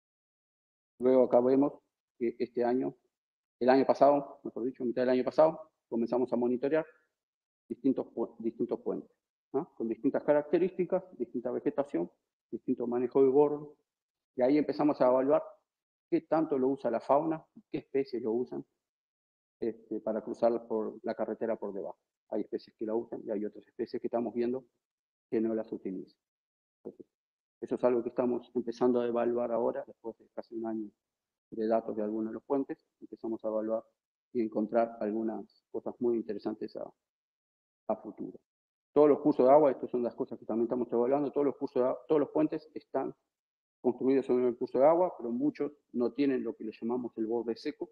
Luego acá vemos que este año, el año pasado, mejor dicho, mitad del año pasado, comenzamos a monitorear distintos, distintos puentes, ¿no? Con distintas características, distinta vegetación, distinto manejo de bordo, y ahí empezamos a evaluar qué tanto lo usa la fauna, qué especies lo usan este, para cruzar por la carretera por debajo. Hay especies que la usan y hay otras especies que estamos viendo que no las utilizan. Entonces, eso es algo que estamos empezando a evaluar ahora, después de casi un año de datos de algunos de los puentes, empezamos a evaluar y encontrar algunas cosas muy interesantes a, a futuro. Todos los cursos de agua, estas son las cosas que también estamos evaluando, todos los, cursos de agua, todos los puentes están construidos sobre el curso de agua, pero muchos no tienen lo que le llamamos el borde seco.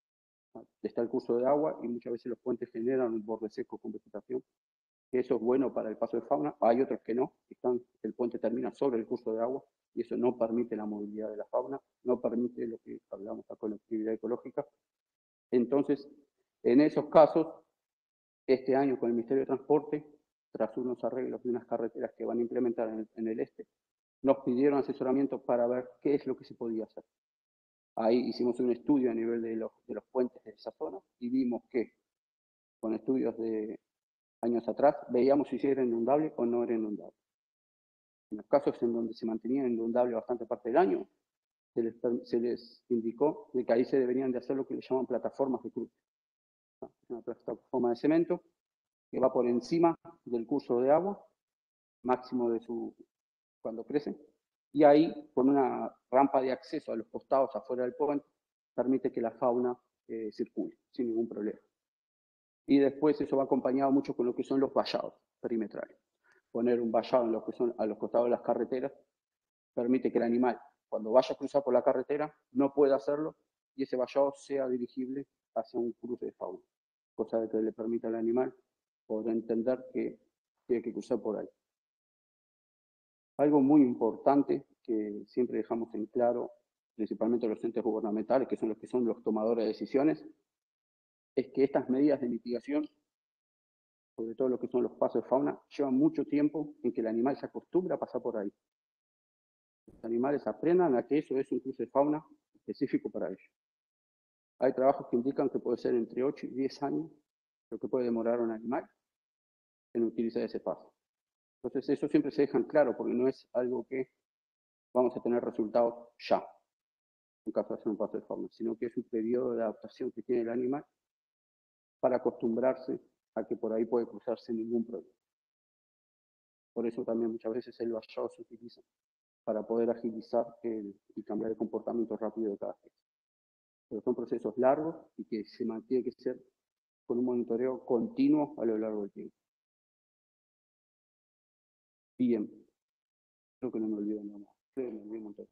Está el curso de agua y muchas veces los puentes generan un borde seco con vegetación, que eso es bueno para el paso de fauna. Hay otros que no, que están, el puente termina sobre el curso de agua y eso no permite la movilidad de la fauna, no permite lo que hablamos, la conectividad ecológica. Entonces, en esos casos, este año con el Ministerio de Transporte, tras unos arreglos de unas carreteras que van a implementar en el, en el este, nos pidieron asesoramiento para ver qué es lo que se podía hacer. Ahí hicimos un estudio a nivel de los, de los puentes de esa zona y vimos que, con estudios de años atrás, veíamos si era inundable o no era inundable. En los casos en donde se mantenía inundable bastante parte del año, se les, se les indicó de que ahí se deberían de hacer lo que le llaman plataformas de cruce. Una plataforma de cemento que va por encima del curso de agua, máximo de su cuando crece, y ahí, con una rampa de acceso a los costados afuera del puente, permite que la fauna eh, circule sin ningún problema. Y después eso va acompañado mucho con lo que son los vallados perimetrales. Poner un vallado en lo que son a los costados de las carreteras permite que el animal, cuando vaya a cruzar por la carretera, no pueda hacerlo y ese vallado sea dirigible hacia un cruce de fauna, cosa de que le permita al animal poder entender que tiene que cruzar por ahí. Algo muy importante que siempre dejamos en claro, principalmente los entes gubernamentales, que son los que son los tomadores de decisiones, es que estas medidas de mitigación, sobre todo lo que son los pasos de fauna, llevan mucho tiempo en que el animal se acostumbra a pasar por ahí. Los animales aprendan a que eso es un cruce de fauna específico para ellos. Hay trabajos que indican que puede ser entre ocho y diez años lo que puede demorar un animal en utilizar ese paso. Entonces eso siempre se deja en claro, porque no es algo que vamos a tener resultados ya, en caso de hacer un paso de fauna, sino que es un periodo de adaptación que tiene el animal para acostumbrarse a que por ahí puede cruzarse ningún problema. Por eso también muchas veces el vallado se utiliza para poder agilizar el, y cambiar el comportamiento rápido de cada especie. Pero son procesos largos y que se mantiene que ser con un monitoreo continuo a lo largo del tiempo. Bien, creo que no me olvido nada más. Creo que me olvido un montón.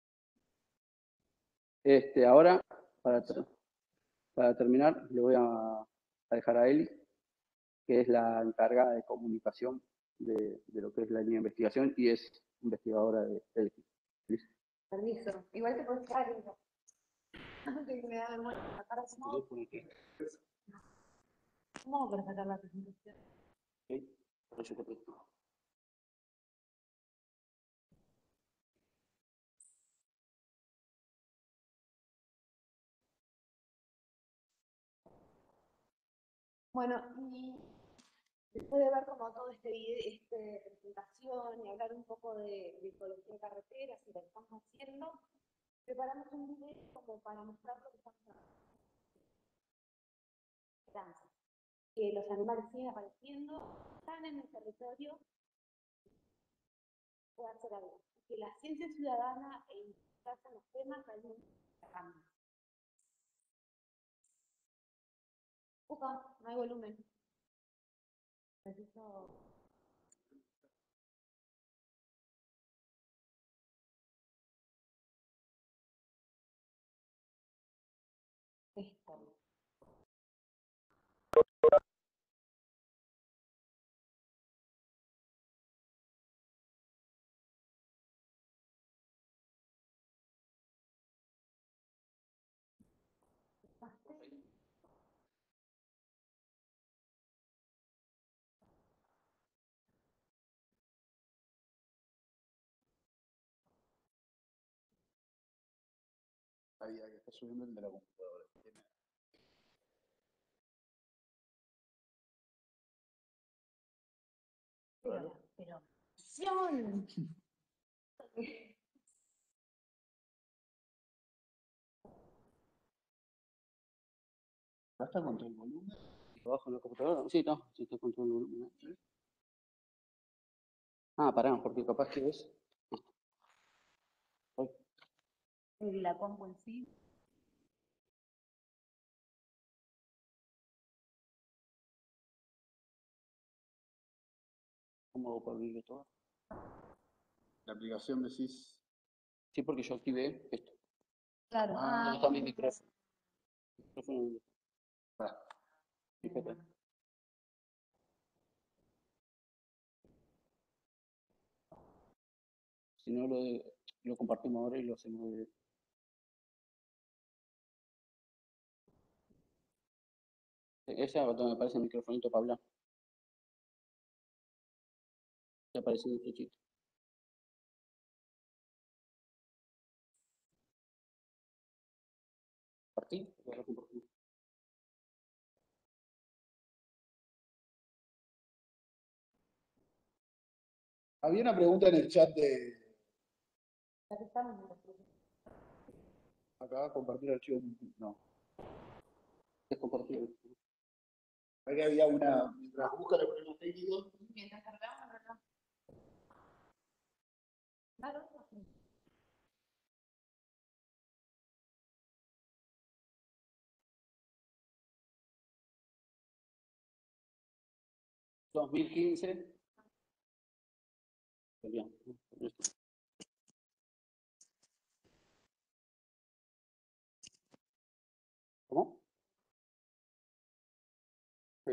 Este, ahora, para, ter para terminar, le voy a, a dejar a Eli, que es la encargada de comunicación de, de lo que es la línea de investigación y es investigadora de E D I. Permiso, igual te puedes quedar en que me da vergüenza sacar así. ¿Cómo para sacar la presentación? Ok, por eso te pregunto. Bueno, y después de ver como todo este video, este presentación y hablar un poco de, de ecología de carreteras y lo que estamos haciendo, preparamos un video como para mostrar lo que estamos haciendo. Que los animales siguen apareciendo, están en el territorio, puede hacer algo. Que la ciencia ciudadana e implicarse en los temas realmente cambia. Upa, no hay volumen. Necesito... Esto. Ahí, ahí está subiendo el de la computadora. Pero, pero, ¡acción! ¿Basta con el volumen? ¿Trabajo en la computadora? Sí, no, sí, está con todo el volumen. Ah, pará, porque capaz que es. Ay, La compu en sí. ¿cómo hago para abrirlo todo? La aplicación decís. Sí, porque yo activé esto. Claro. Ah, Ah, está mi micrófono. Micrófono. Ah, Fíjate. Si no, lo, de- lo compartimos ahora y lo hacemos de. Esa donde me aparece el microfonito para hablar. Ya aparece un flechito. ¿Compartí? Ahora compartimos. había una pregunta en el chat de. ya que estamos en los procesos. Acá, compartir archivo. No. Es compartido. Ahí había una. Mientras busca los problemas técnicos. Mientras cargamos, no, no. Claro. dos mil quince. Bien. ¿Cómo? Sí.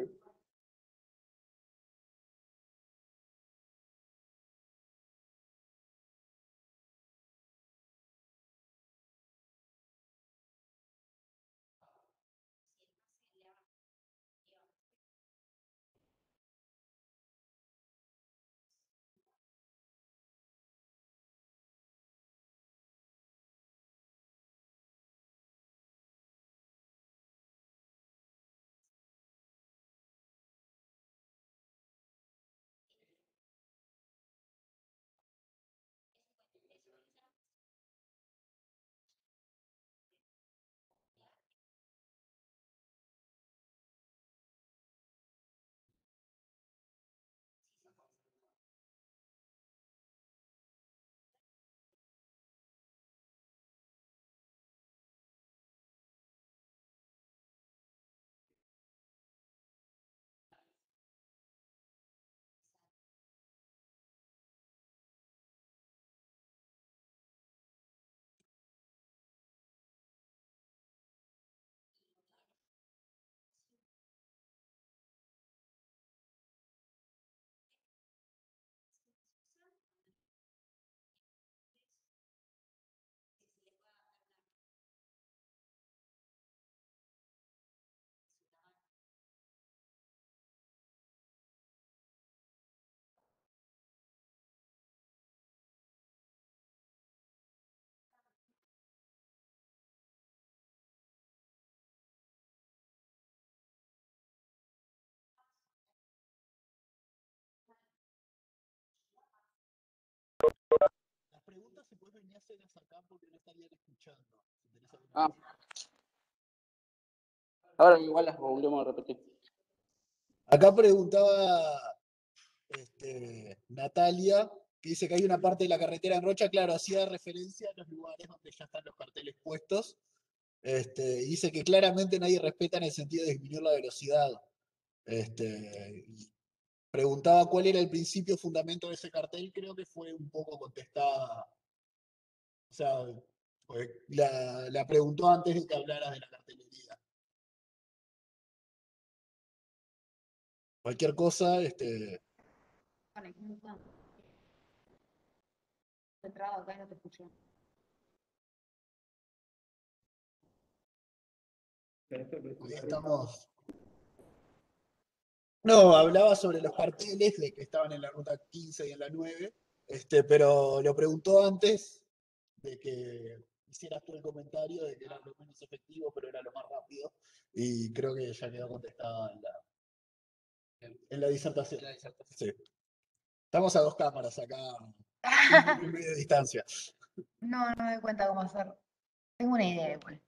Las preguntas se pueden venir a hacer acá porque no estarían escuchando. Si tenés alguna Ah, cosa. ahora igual las volvemos a repetir. Acá preguntaba este, Natalia, que dice que hay una parte de la carretera en Rocha, claro, hacía referencia a los lugares donde ya están los carteles puestos. Este, y dice que claramente nadie respeta en el sentido de disminuir la velocidad. Este, y preguntaba cuál era el principio fundamento de ese cartel, creo que fue un poco contestada. O sea, pues, la, la preguntó antes de que hablaras de la cartelería. Cualquier cosa, este, Entrado acá y no te escuché. hoy estamos. No, hablaba sobre los carteles de que estaban en la ruta quince y en la nueve, este, pero lo preguntó antes de que hicieras tú el comentario de que era lo menos efectivo, pero era lo más rápido. Y creo que ya quedó contestada en la, en, en la disertación. La disertación. Sí. Estamos a dos cámaras acá, en media distancia. No, no me doy cuenta cómo hacerlo. Tengo una idea igual.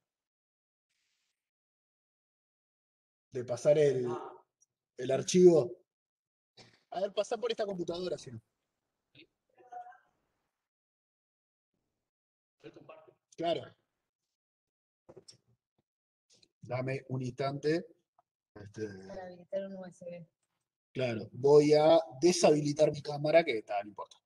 De pasar el, el archivo. A ver, pasar por esta computadora, si no. Claro. Dame un instante. Este, Para habilitar un U S B. claro, voy a deshabilitar mi cámara, que tal, no importa.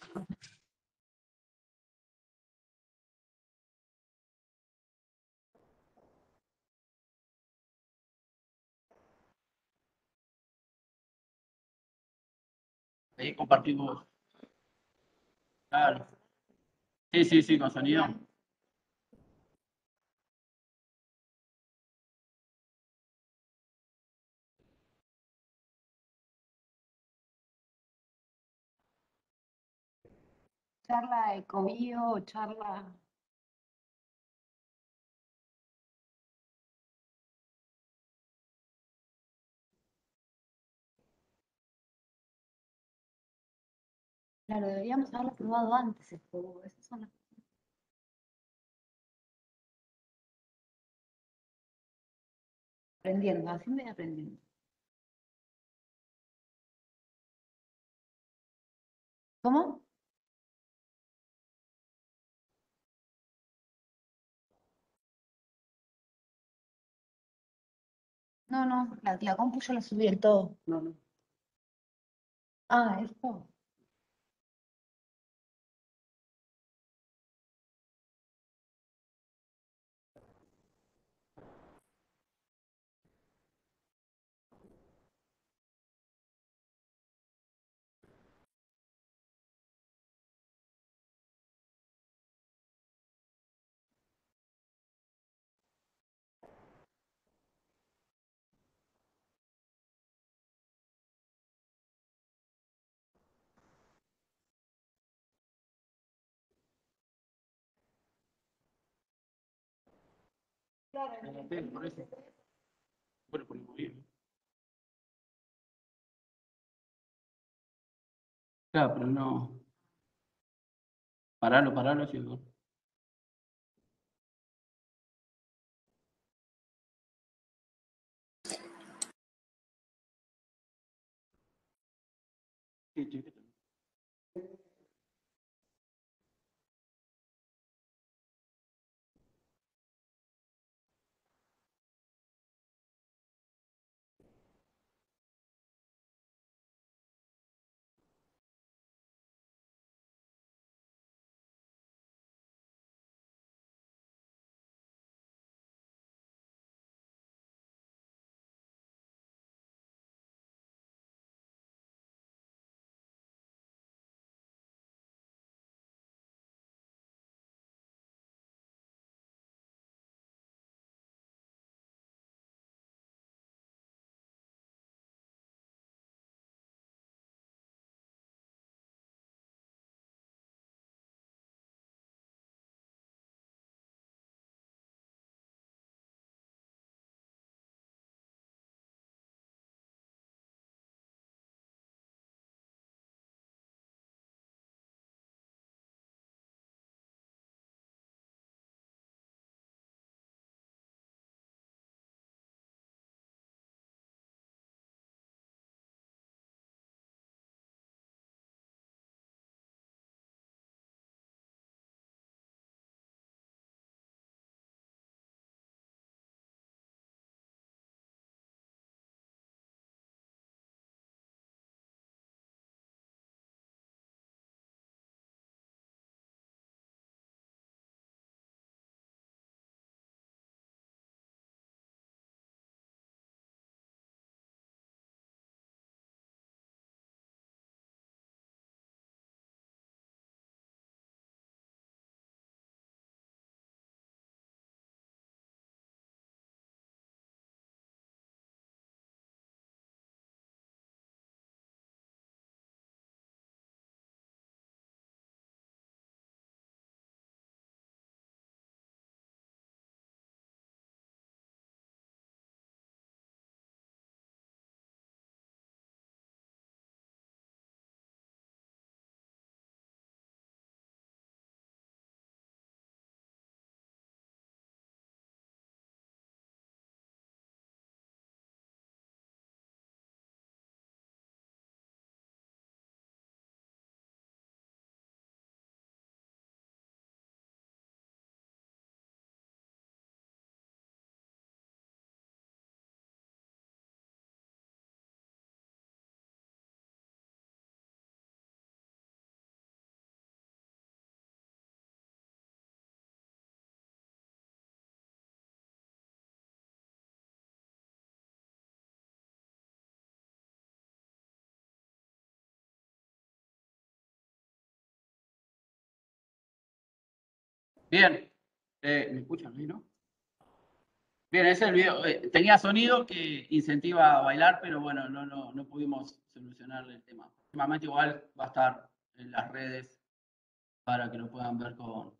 Ahí compartimos. Claro. Sí, sí, sí, con sonido. Charla de Cobío, charla. Claro, deberíamos haberlo probado antes el juego. Esas son las... Aprendiendo, haciendo y aprendiendo. ¿Cómo? No, no, la, la compu yo la subí del todo. No, no. Ah, esto. Adelante, por eso. Bueno, ponemos bien. Claro, pero no. Paralo, paralo, sí. Sí, chiquito. Bien, eh, ¿me escuchan ahí, no? Bien, ese es el video. Eh, tenía sonido que incentiva a bailar, pero bueno, no, no, no pudimos solucionar el tema. Últimamente igual va a estar en las redes para que lo puedan ver con,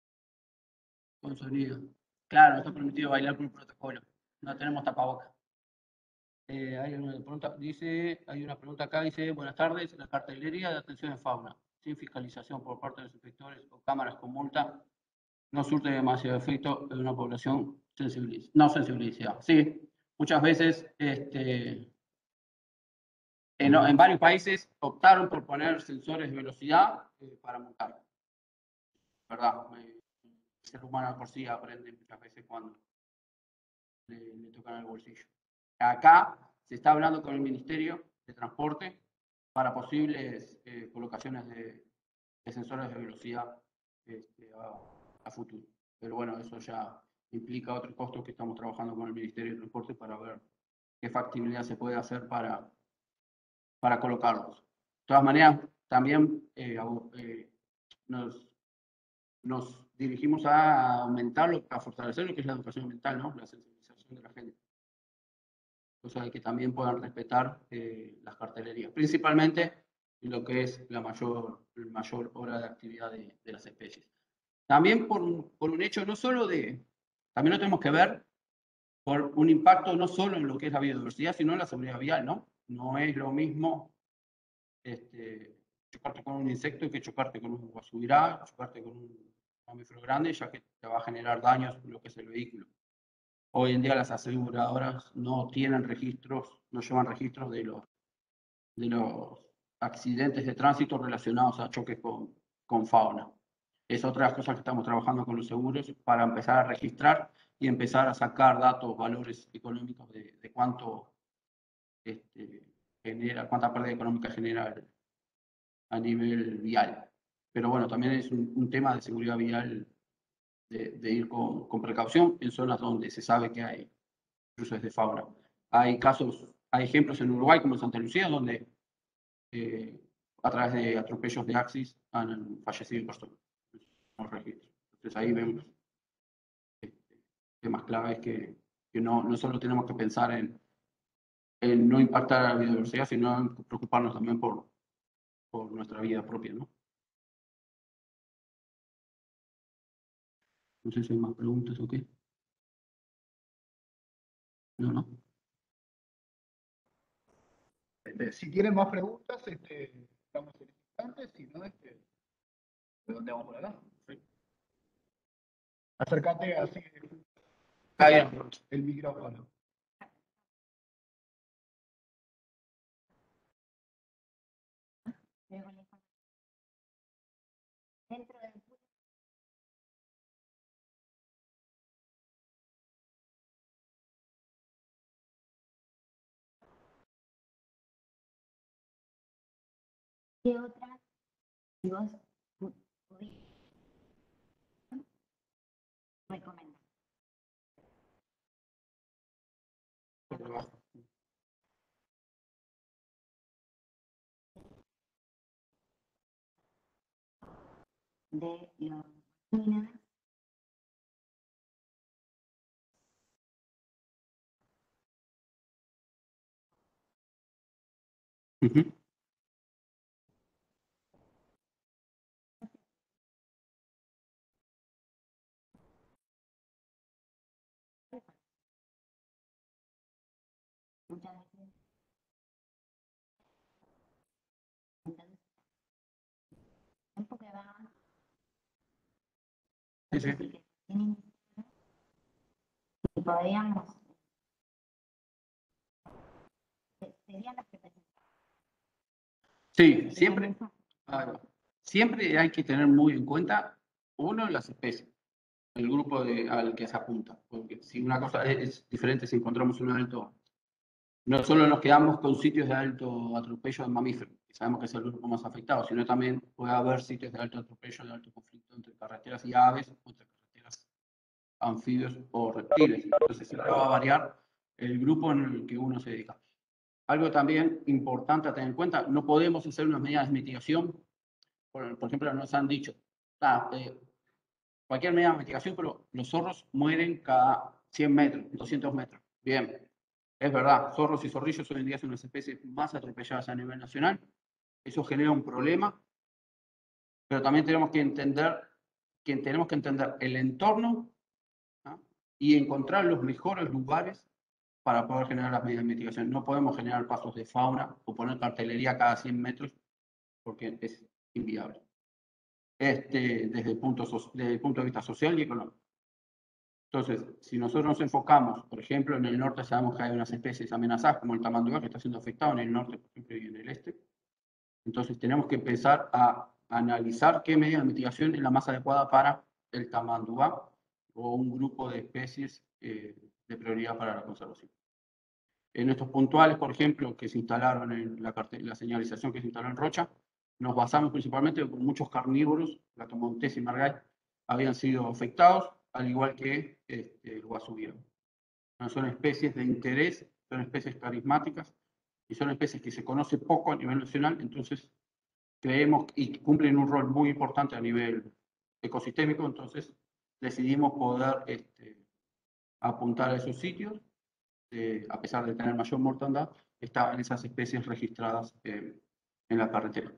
con sonido. Claro, no está permitido bailar por protocolo. No tenemos tapabocas. Eh, hay una pregunta, dice, hay una pregunta acá, dice, buenas tardes, la cartelería de atención de fauna, sin fiscalización por parte de los inspectores o cámaras con multa, no surte demasiado efecto en una población sensibiliz no sensibilizada. Sí, muchas veces este, en, en varios países optaron por poner sensores de velocidad eh, para multar. ¿Verdad? El ser humano por sí aprende muchas veces cuando le, le tocan el bolsillo. Acá se está hablando con el Ministerio de Transporte para posibles eh, colocaciones de, de sensores de velocidad este, a, a futuro. Pero bueno, eso ya implica otros costos que estamos trabajando con el Ministerio de Transporte para ver qué factibilidad se puede hacer para, para colocarlos. De todas maneras, también eh, eh, nos, nos dirigimos a aumentarlo, a fortalecer lo que es la educación ambiental, ¿no? La sensibilización de la gente. O sea, que también puedan respetar eh, las cartelerías, principalmente en lo que es la mayor, la mayor hora de actividad de, de las especies. También por un, por un hecho no solo de, también lo tenemos que ver por un impacto no solo en lo que es la biodiversidad, sino en la seguridad vial, ¿no? No es lo mismo este, chocarte con un insecto que chocarte con un guasubirá, chocarte con un mamífero grande, ya que te va a generar daños en lo que es el vehículo. Hoy en día las aseguradoras no tienen registros, no llevan registros de los, de los accidentes de tránsito relacionados a choques con, con fauna. Es otra de las cosas que estamos trabajando con los seguros para empezar a registrar y empezar a sacar datos, valores económicos de, de cuánto este, genera, cuánta pérdida económica genera el, a nivel vial. Pero bueno, también es un, un tema de seguridad vial de, de ir con, con precaución en zonas donde se sabe que hay cruces de fauna. Hay casos, hay ejemplos en Uruguay como en Santa Lucía donde eh, a través de atropellos de Axis han fallecido personas. Los registros. Entonces ahí vemos este, temas claves que, que no, no solo tenemos que pensar en, en no impactar a la biodiversidad, sino en preocuparnos también por, por nuestra vida propia, ¿no? No sé si hay más preguntas o qué. No, no. Este, si tienen más preguntas, este, estamos en este instante, si no, este, ¿de dónde vamos por acá? Sí. Acércate así el micrófono. Dentro del ¿qué otra? Si vos pudieras recomendar. De los minas. Uh-huh. Muchas veces. Entonces, el tiempo que va. Sí, sí. Y podríamos. Serían las que presentamos. Sí, siempre, siempre hay que tener muy en cuenta, uno, las especies, el grupo de, al que se apunta. Porque si una cosa es, es diferente si encontramos un alto, no solo nos quedamos con sitios de alto atropello de mamíferos, que sabemos que es el grupo más afectado, sino también puede haber sitios de alto atropello, de alto conflicto entre carreteras y aves, entre carreteras anfibios o reptiles. Entonces siempre va a variar el grupo en el que uno se dedica. Algo también importante a tener en cuenta, no podemos hacer unas medidas de mitigación. Por, por ejemplo, nos han dicho, ah, eh, cualquier medida de mitigación, pero los zorros mueren cada cien metros, doscientos metros. Bien, es verdad, zorros y zorrillos hoy en día son las especies más atropelladas a nivel nacional. Eso genera un problema, pero también tenemos que entender, que tenemos que entender el entorno, ¿no? Y encontrar los mejores lugares para poder generar las medidas de mitigación. No podemos generar pasos de fauna o poner cartelería cada cien metros porque es inviable. Este, desde, el punto, desde el punto de vista social y económico. Entonces, si nosotros nos enfocamos, por ejemplo, en el norte sabemos que hay unas especies amenazadas, como el tamanduá, que está siendo afectado en el norte, por ejemplo, y en el este. Entonces, tenemos que empezar a analizar qué medida de mitigación es la más adecuada para el tamanduá o un grupo de especies eh, de prioridad para la conservación. En estos puntuales, por ejemplo, que se instalaron en la, la señalización que se instaló en Rocha, nos basamos principalmente en que muchos carnívoros, gato montés y margay, habían sido afectados, al igual que este, el guasubiro. No son especies de interés, son especies carismáticas y son especies que se conoce poco a nivel nacional, entonces creemos y cumplen un rol muy importante a nivel ecosistémico, entonces decidimos poder este, apuntar a esos sitios, eh, a pesar de tener mayor mortandad, estaban esas especies registradas eh, en la carretera.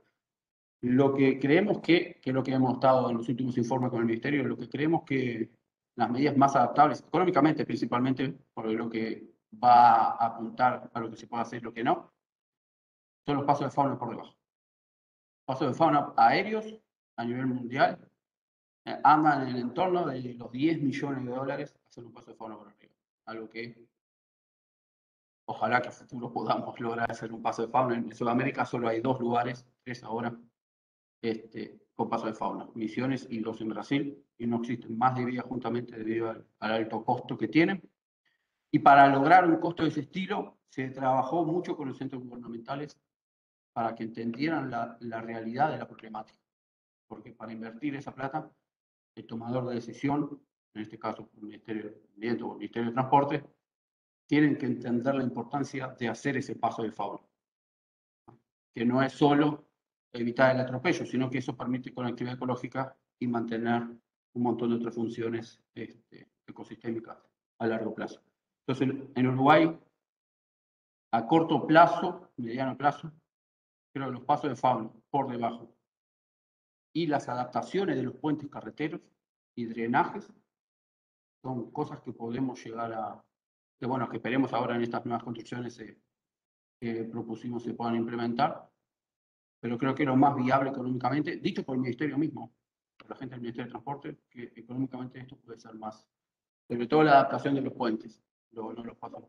Lo que creemos que, que es lo que hemos estado en los últimos informes con el Ministerio, lo que creemos que las medidas más adaptables, económicamente principalmente, por lo que va a apuntar a lo que se puede hacer y lo que no, son los pasos de fauna por debajo. Pasos de fauna aéreos a nivel mundial eh, andan en el entorno de los diez millones de dólares hacer un paso de fauna por arriba. Algo que ojalá que a futuro podamos lograr hacer un paso de fauna. En Sudamérica solo hay dos lugares, tres ahora, Este, con paso de fauna, Misiones y dos en Brasil, y no existen más de vías juntamente debido al, al alto costo que tienen. Y para lograr un costo de ese estilo, se trabajó mucho con los centros gubernamentales para que entendieran la, la realidad de la problemática. Porque para invertir esa plata, el tomador de decisión, en este caso el Ministerio de Ambiente o el Ministerio de Transporte, tienen que entender la importancia de hacer ese paso de fauna. Que no es solo evitar el atropello, sino que eso permite conectividad ecológica y mantener un montón de otras funciones este, ecosistémicas a largo plazo. Entonces, en Uruguay, a corto plazo, mediano plazo, creo que los pasos de fauna por debajo y las adaptaciones de los puentes carreteros y drenajes son cosas que podemos llegar a, que bueno, que esperemos ahora en estas nuevas construcciones eh, que propusimos se puedan implementar, pero creo que es lo más viable económicamente, dicho por el Ministerio mismo, por la gente del Ministerio de Transporte, que económicamente esto puede ser más, sobre todo la adaptación de los puentes, no, no los pasos.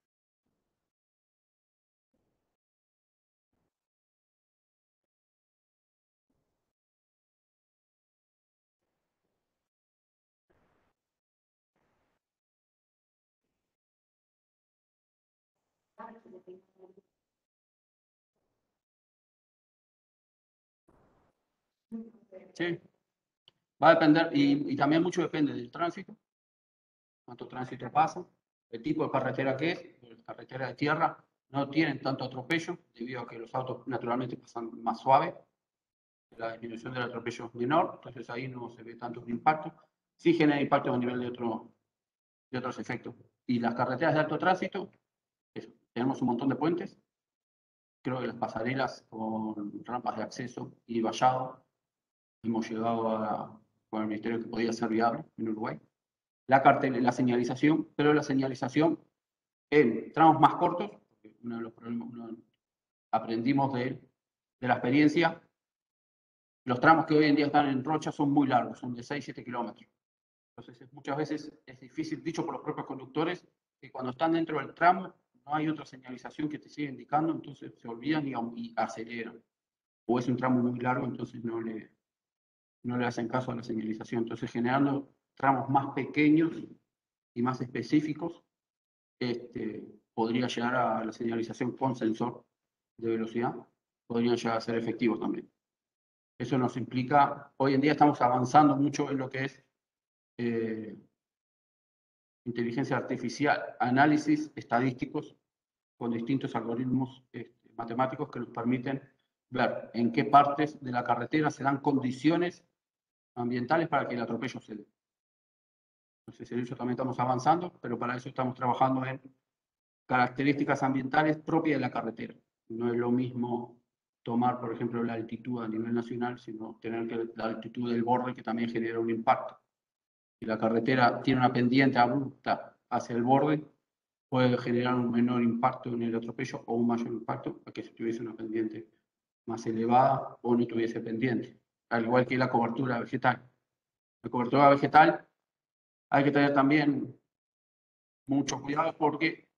Sí, va a depender, y, y también mucho depende del tránsito, cuánto tránsito pasa, el tipo de carretera que es, carretera de tierra, no tienen tanto atropello, debido a que los autos naturalmente pasan más suave, la disminución del atropello es menor, entonces ahí no se ve tanto un impacto, sí genera impacto a nivel de, otro, de otros efectos. Y las carreteras de alto tránsito, eso, tenemos un montón de puentes, creo que las pasarelas con rampas de acceso y vallado, hemos llegado a, con el Ministerio que podía ser viable en Uruguay. La, cartel, la señalización, pero la señalización en tramos más cortos, porque uno de los problemas, uno, aprendimos de, de la experiencia, los tramos que hoy en día están en Rocha son muy largos, son de seis a siete kilómetros. Entonces, muchas veces es difícil, dicho por los propios conductores, que cuando están dentro del tramo no hay otra señalización que te siga indicando, entonces se olvidan y, y aceleran. O es un tramo muy largo, entonces no le, no le hacen caso a la señalización. Entonces, generando tramos más pequeños y más específicos, este, podría llegar a la señalización con sensor de velocidad, podrían llegar a ser efectivos también. Eso nos implica, hoy en día estamos avanzando mucho en lo que es eh, inteligencia artificial, análisis estadísticos con distintos algoritmos este, matemáticos que nos permiten ver en qué partes de la carretera se dan condiciones ambientales para que el atropello se dé. Entonces, en eso también estamos avanzando, pero para eso estamos trabajando en características ambientales propias de la carretera. No es lo mismo tomar, por ejemplo, la altitud a nivel nacional, sino tener que la altitud del borde, que también genera un impacto. Si la carretera tiene una pendiente abrupta hacia el borde, puede generar un menor impacto en el atropello o un mayor impacto a que si tuviese una pendiente más elevada o no tuviese pendiente. Al igual que la cobertura vegetal. La cobertura vegetal hay que tener también mucho cuidado porque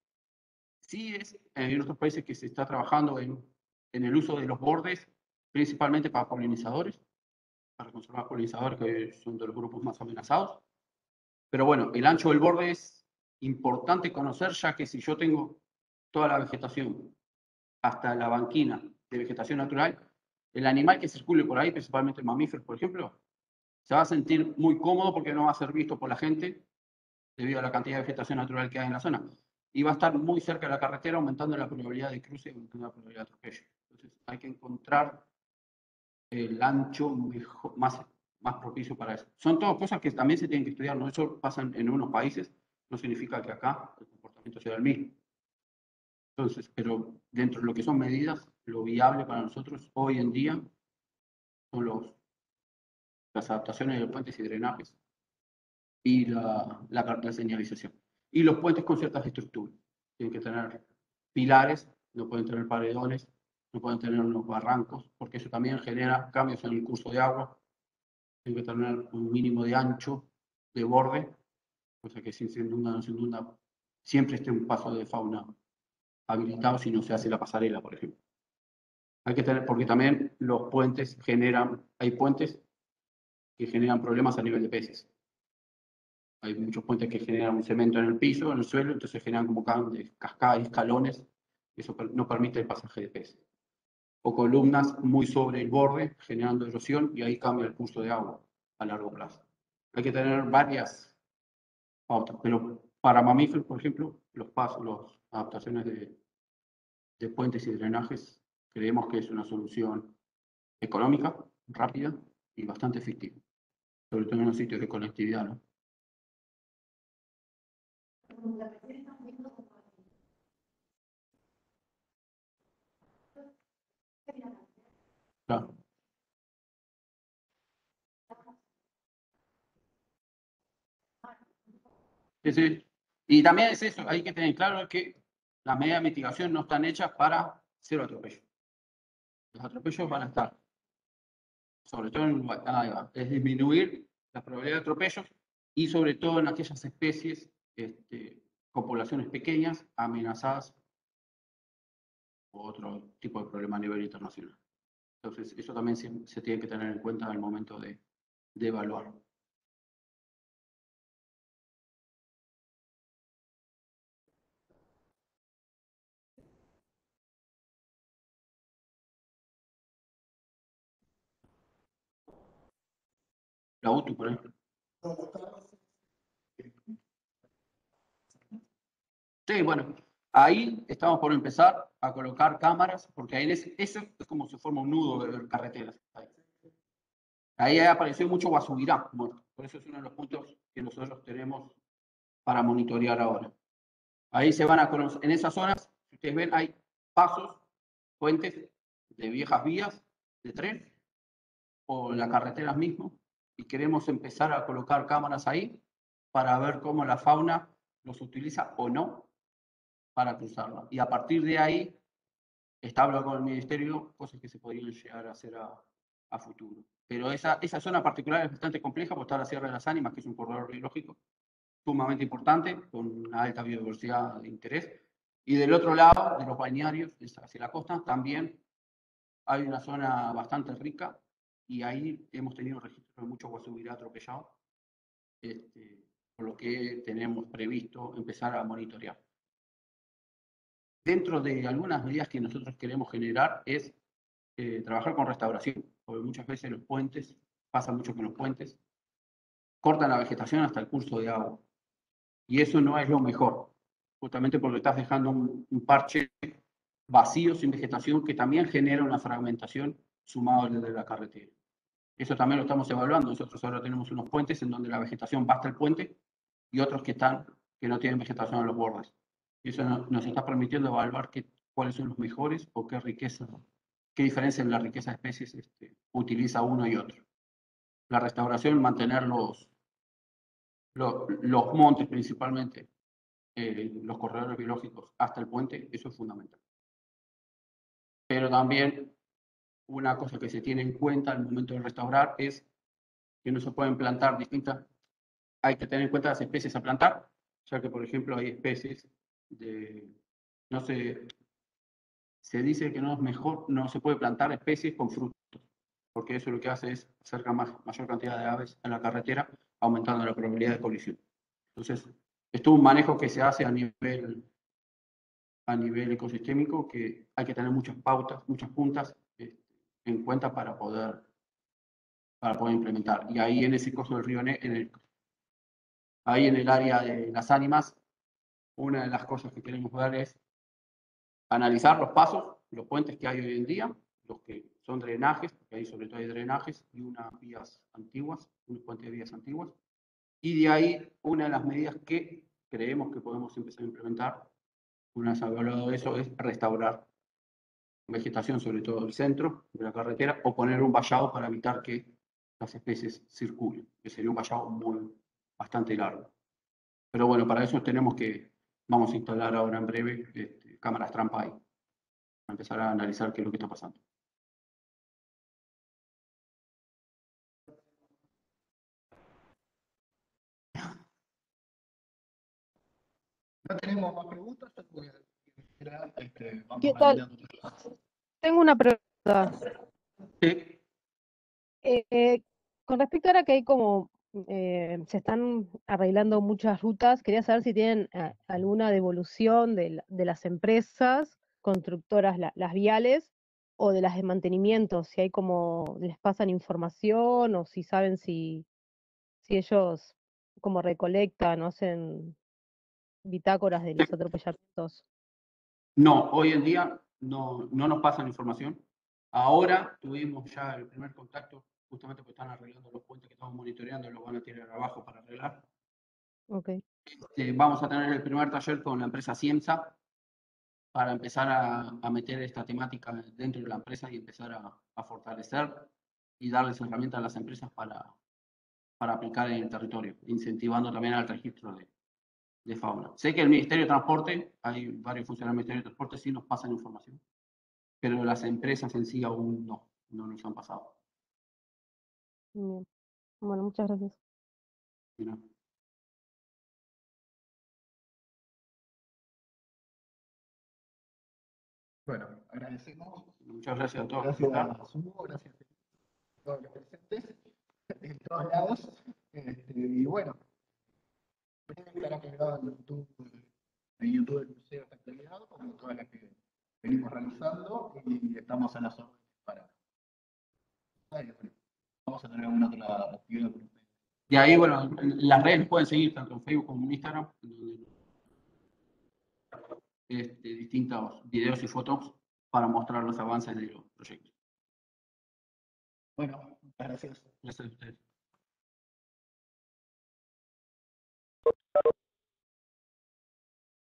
sí es en otros países que se está trabajando en, en el uso de los bordes, principalmente para polinizadores, para conservar polinizadores que son de los grupos más amenazados. Pero bueno, el ancho del borde es importante conocer, ya que si yo tengo toda la vegetación hasta la banquina de vegetación natural, el animal que circule por ahí, principalmente mamíferos, por ejemplo, se va a sentir muy cómodo porque no va a ser visto por la gente debido a la cantidad de vegetación natural que hay en la zona. Y va a estar muy cerca de la carretera, aumentando la probabilidad de cruce y aumentando la probabilidad de atropello. Entonces hay que encontrar el ancho mejor, más, más propicio para eso. Son todas cosas que también se tienen que estudiar, ¿no? Eso pasa en unos países, no significa que acá el comportamiento sea el mismo. Entonces, pero dentro de lo que son medidas, lo viable para nosotros hoy en día son los, las adaptaciones de puentes y drenajes y la, la, la señalización. Y los puentes con ciertas estructuras. Tienen que tener pilares, no pueden tener paredones, no pueden tener unos barrancos, porque eso también genera cambios en el curso de agua. Tienen que tener un mínimo de ancho, de borde, cosa que si se inunda, no se inunda, siempre esté un paso de fauna habilitado si no se hace la pasarela, por ejemplo. Hay que tener, porque también los puentes generan, hay puentes que generan problemas a nivel de peces. Hay muchos puentes que generan un cemento en el piso, en el suelo, entonces generan como cascadas y escalones, y eso no permite el pasaje de peces. O columnas muy sobre el borde, generando erosión, y ahí cambia el curso de agua a largo plazo. Hay que tener varias pautas, pero para mamíferos, por ejemplo, los pasos, las adaptaciones de, de puentes y drenajes, creemos que es una solución económica, rápida y bastante efectiva, sobre todo en los sitios de conectividad, ¿no? Claro. Sí, sí. Y también es eso, hay que tener claro que las medidas de mitigación no están hechas para cero atropello. Los atropellos van a estar, sobre todo en ah, es disminuir la probabilidad de atropellos y sobre todo en aquellas especies este, con poblaciones pequeñas, amenazadas o otro tipo de problema a nivel internacional. Entonces, eso también se, se tiene que tener en cuenta al momento de, de evaluar. La U T U, por ejemplo. Sí, bueno, ahí estamos por empezar a colocar cámaras, porque ahí es, eso es como se forma un nudo de carreteras. Ahí apareció mucho guasubirá muerto. Por eso es uno de los puntos que nosotros tenemos para monitorear ahora. Ahí se van a conocer, en esas zonas, si ustedes ven, hay pasos, puentes de viejas vías de tren o las carreteras mismas, y queremos empezar a colocar cámaras ahí para ver cómo la fauna los utiliza o no para cruzarla. Y a partir de ahí, está hablando con el ministerio, cosas que se podrían llegar a hacer a, a futuro. Pero esa, esa zona particular es bastante compleja, porque está la Sierra de las Ánimas, que es un corredor biológico sumamente importante, con una alta biodiversidad de interés. Y del otro lado, de los balnearios, hacia la costa, también hay una zona bastante rica, y ahí hemos tenido registro de mucho guasubirá atropellado, este, por lo que tenemos previsto empezar a monitorear. Dentro de algunas medidas que nosotros queremos generar es eh, trabajar con restauración, porque muchas veces los puentes, pasa mucho con los puentes, cortan la vegetación hasta el curso de agua. Y eso no es lo mejor, justamente porque estás dejando un, un parche vacío, sin vegetación, que también genera una fragmentación sumado al de la carretera. Eso también lo estamos evaluando. Nosotros ahora tenemos unos puentes en donde la vegetación va hasta el puente y otros que están que no tienen vegetación en los bordes. Y eso no, nos está permitiendo evaluar qué, cuáles son los mejores o qué riqueza, qué diferencia en la riqueza de especies este, utiliza uno y otro. La restauración, mantener los, los, los montes principalmente, eh, los corredores biológicos hasta el puente, eso es fundamental. Pero también una cosa que se tiene en cuenta al momento de restaurar es que no se pueden plantar distintas, hay que tener en cuenta las especies a plantar, ya que por ejemplo hay especies de, no sé, se dice que no es mejor, no se puede plantar especies con frutos, porque eso lo que hace es acercar más, mayor cantidad de aves a la carretera, aumentando la probabilidad de colisión. Entonces, esto es un manejo que se hace a nivel, a nivel ecosistémico, que hay que tener muchas pautas, muchas puntas eh, en cuenta para poder, para poder implementar. Y ahí en ese coso del río, en el, ahí en el área de las ánimas, una de las cosas que queremos ver es analizar los pasos, los puentes que hay hoy en día, los que son drenajes, porque ahí sobre todo hay drenajes y unas vías antiguas, unos puentes de vías antiguas. Y de ahí, una de las medidas que creemos que podemos empezar a implementar, una vez evaluado eso, es restaurar vegetación, sobre todo el centro de la carretera, o poner un vallado para evitar que las especies circulen, que sería un vallado muy, bastante largo. Pero bueno, para eso tenemos que, vamos a instalar ahora en breve este, cámaras trampa ahí, para empezar a analizar qué es lo que está pasando. No tenemos más preguntas, porque, este, vamos ¿Qué tal? validando. Tengo una pregunta. Sí. Eh, eh, con respecto ahora que hay como, eh, se están arreglando muchas rutas, quería saber si tienen eh, alguna devolución de, la- de las empresas constructoras, la- las viales, o de las de mantenimiento, si hay como, les pasan información, o si saben si, si ellos como recolectan o hacen bitácoras de los atropellamientos. No, hoy en día no, no nos pasan información. Ahora tuvimos ya el primer contacto, justamente porque están arreglando los puentes que estamos monitoreando, los van a tirar abajo para arreglar. Ok. Eh, vamos a tener el primer taller con la empresa Ciemsa para empezar a, a meter esta temática dentro de la empresa y empezar a, a fortalecer y darles herramientas a las empresas para, para aplicar en el territorio, incentivando también al registro de, de fauna. Sé que el Ministerio de Transporte, hay varios funcionarios del Ministerio de Transporte, sí nos pasan información, pero las empresas en sí aún no, no nos han pasado. Bien. Bueno, muchas gracias. ¿No? Bueno, agradecemos. Muchas gracias a todos. Gracias a Sumo, gracias a todos los presentes en todos lados. Este, y bueno, estará cargado en YouTube, en YouTube del museo está actualizado, como todas las que venimos realizando, y estamos a las órdenes para. Vamos a tener alguna otra actividad con ustedes. Y ahí, bueno, las redes pueden seguir tanto en Facebook como en Instagram, donde, este, distintos videos y fotos para mostrar los avances de los proyectos. Bueno, muchas gracias. Gracias a ustedes.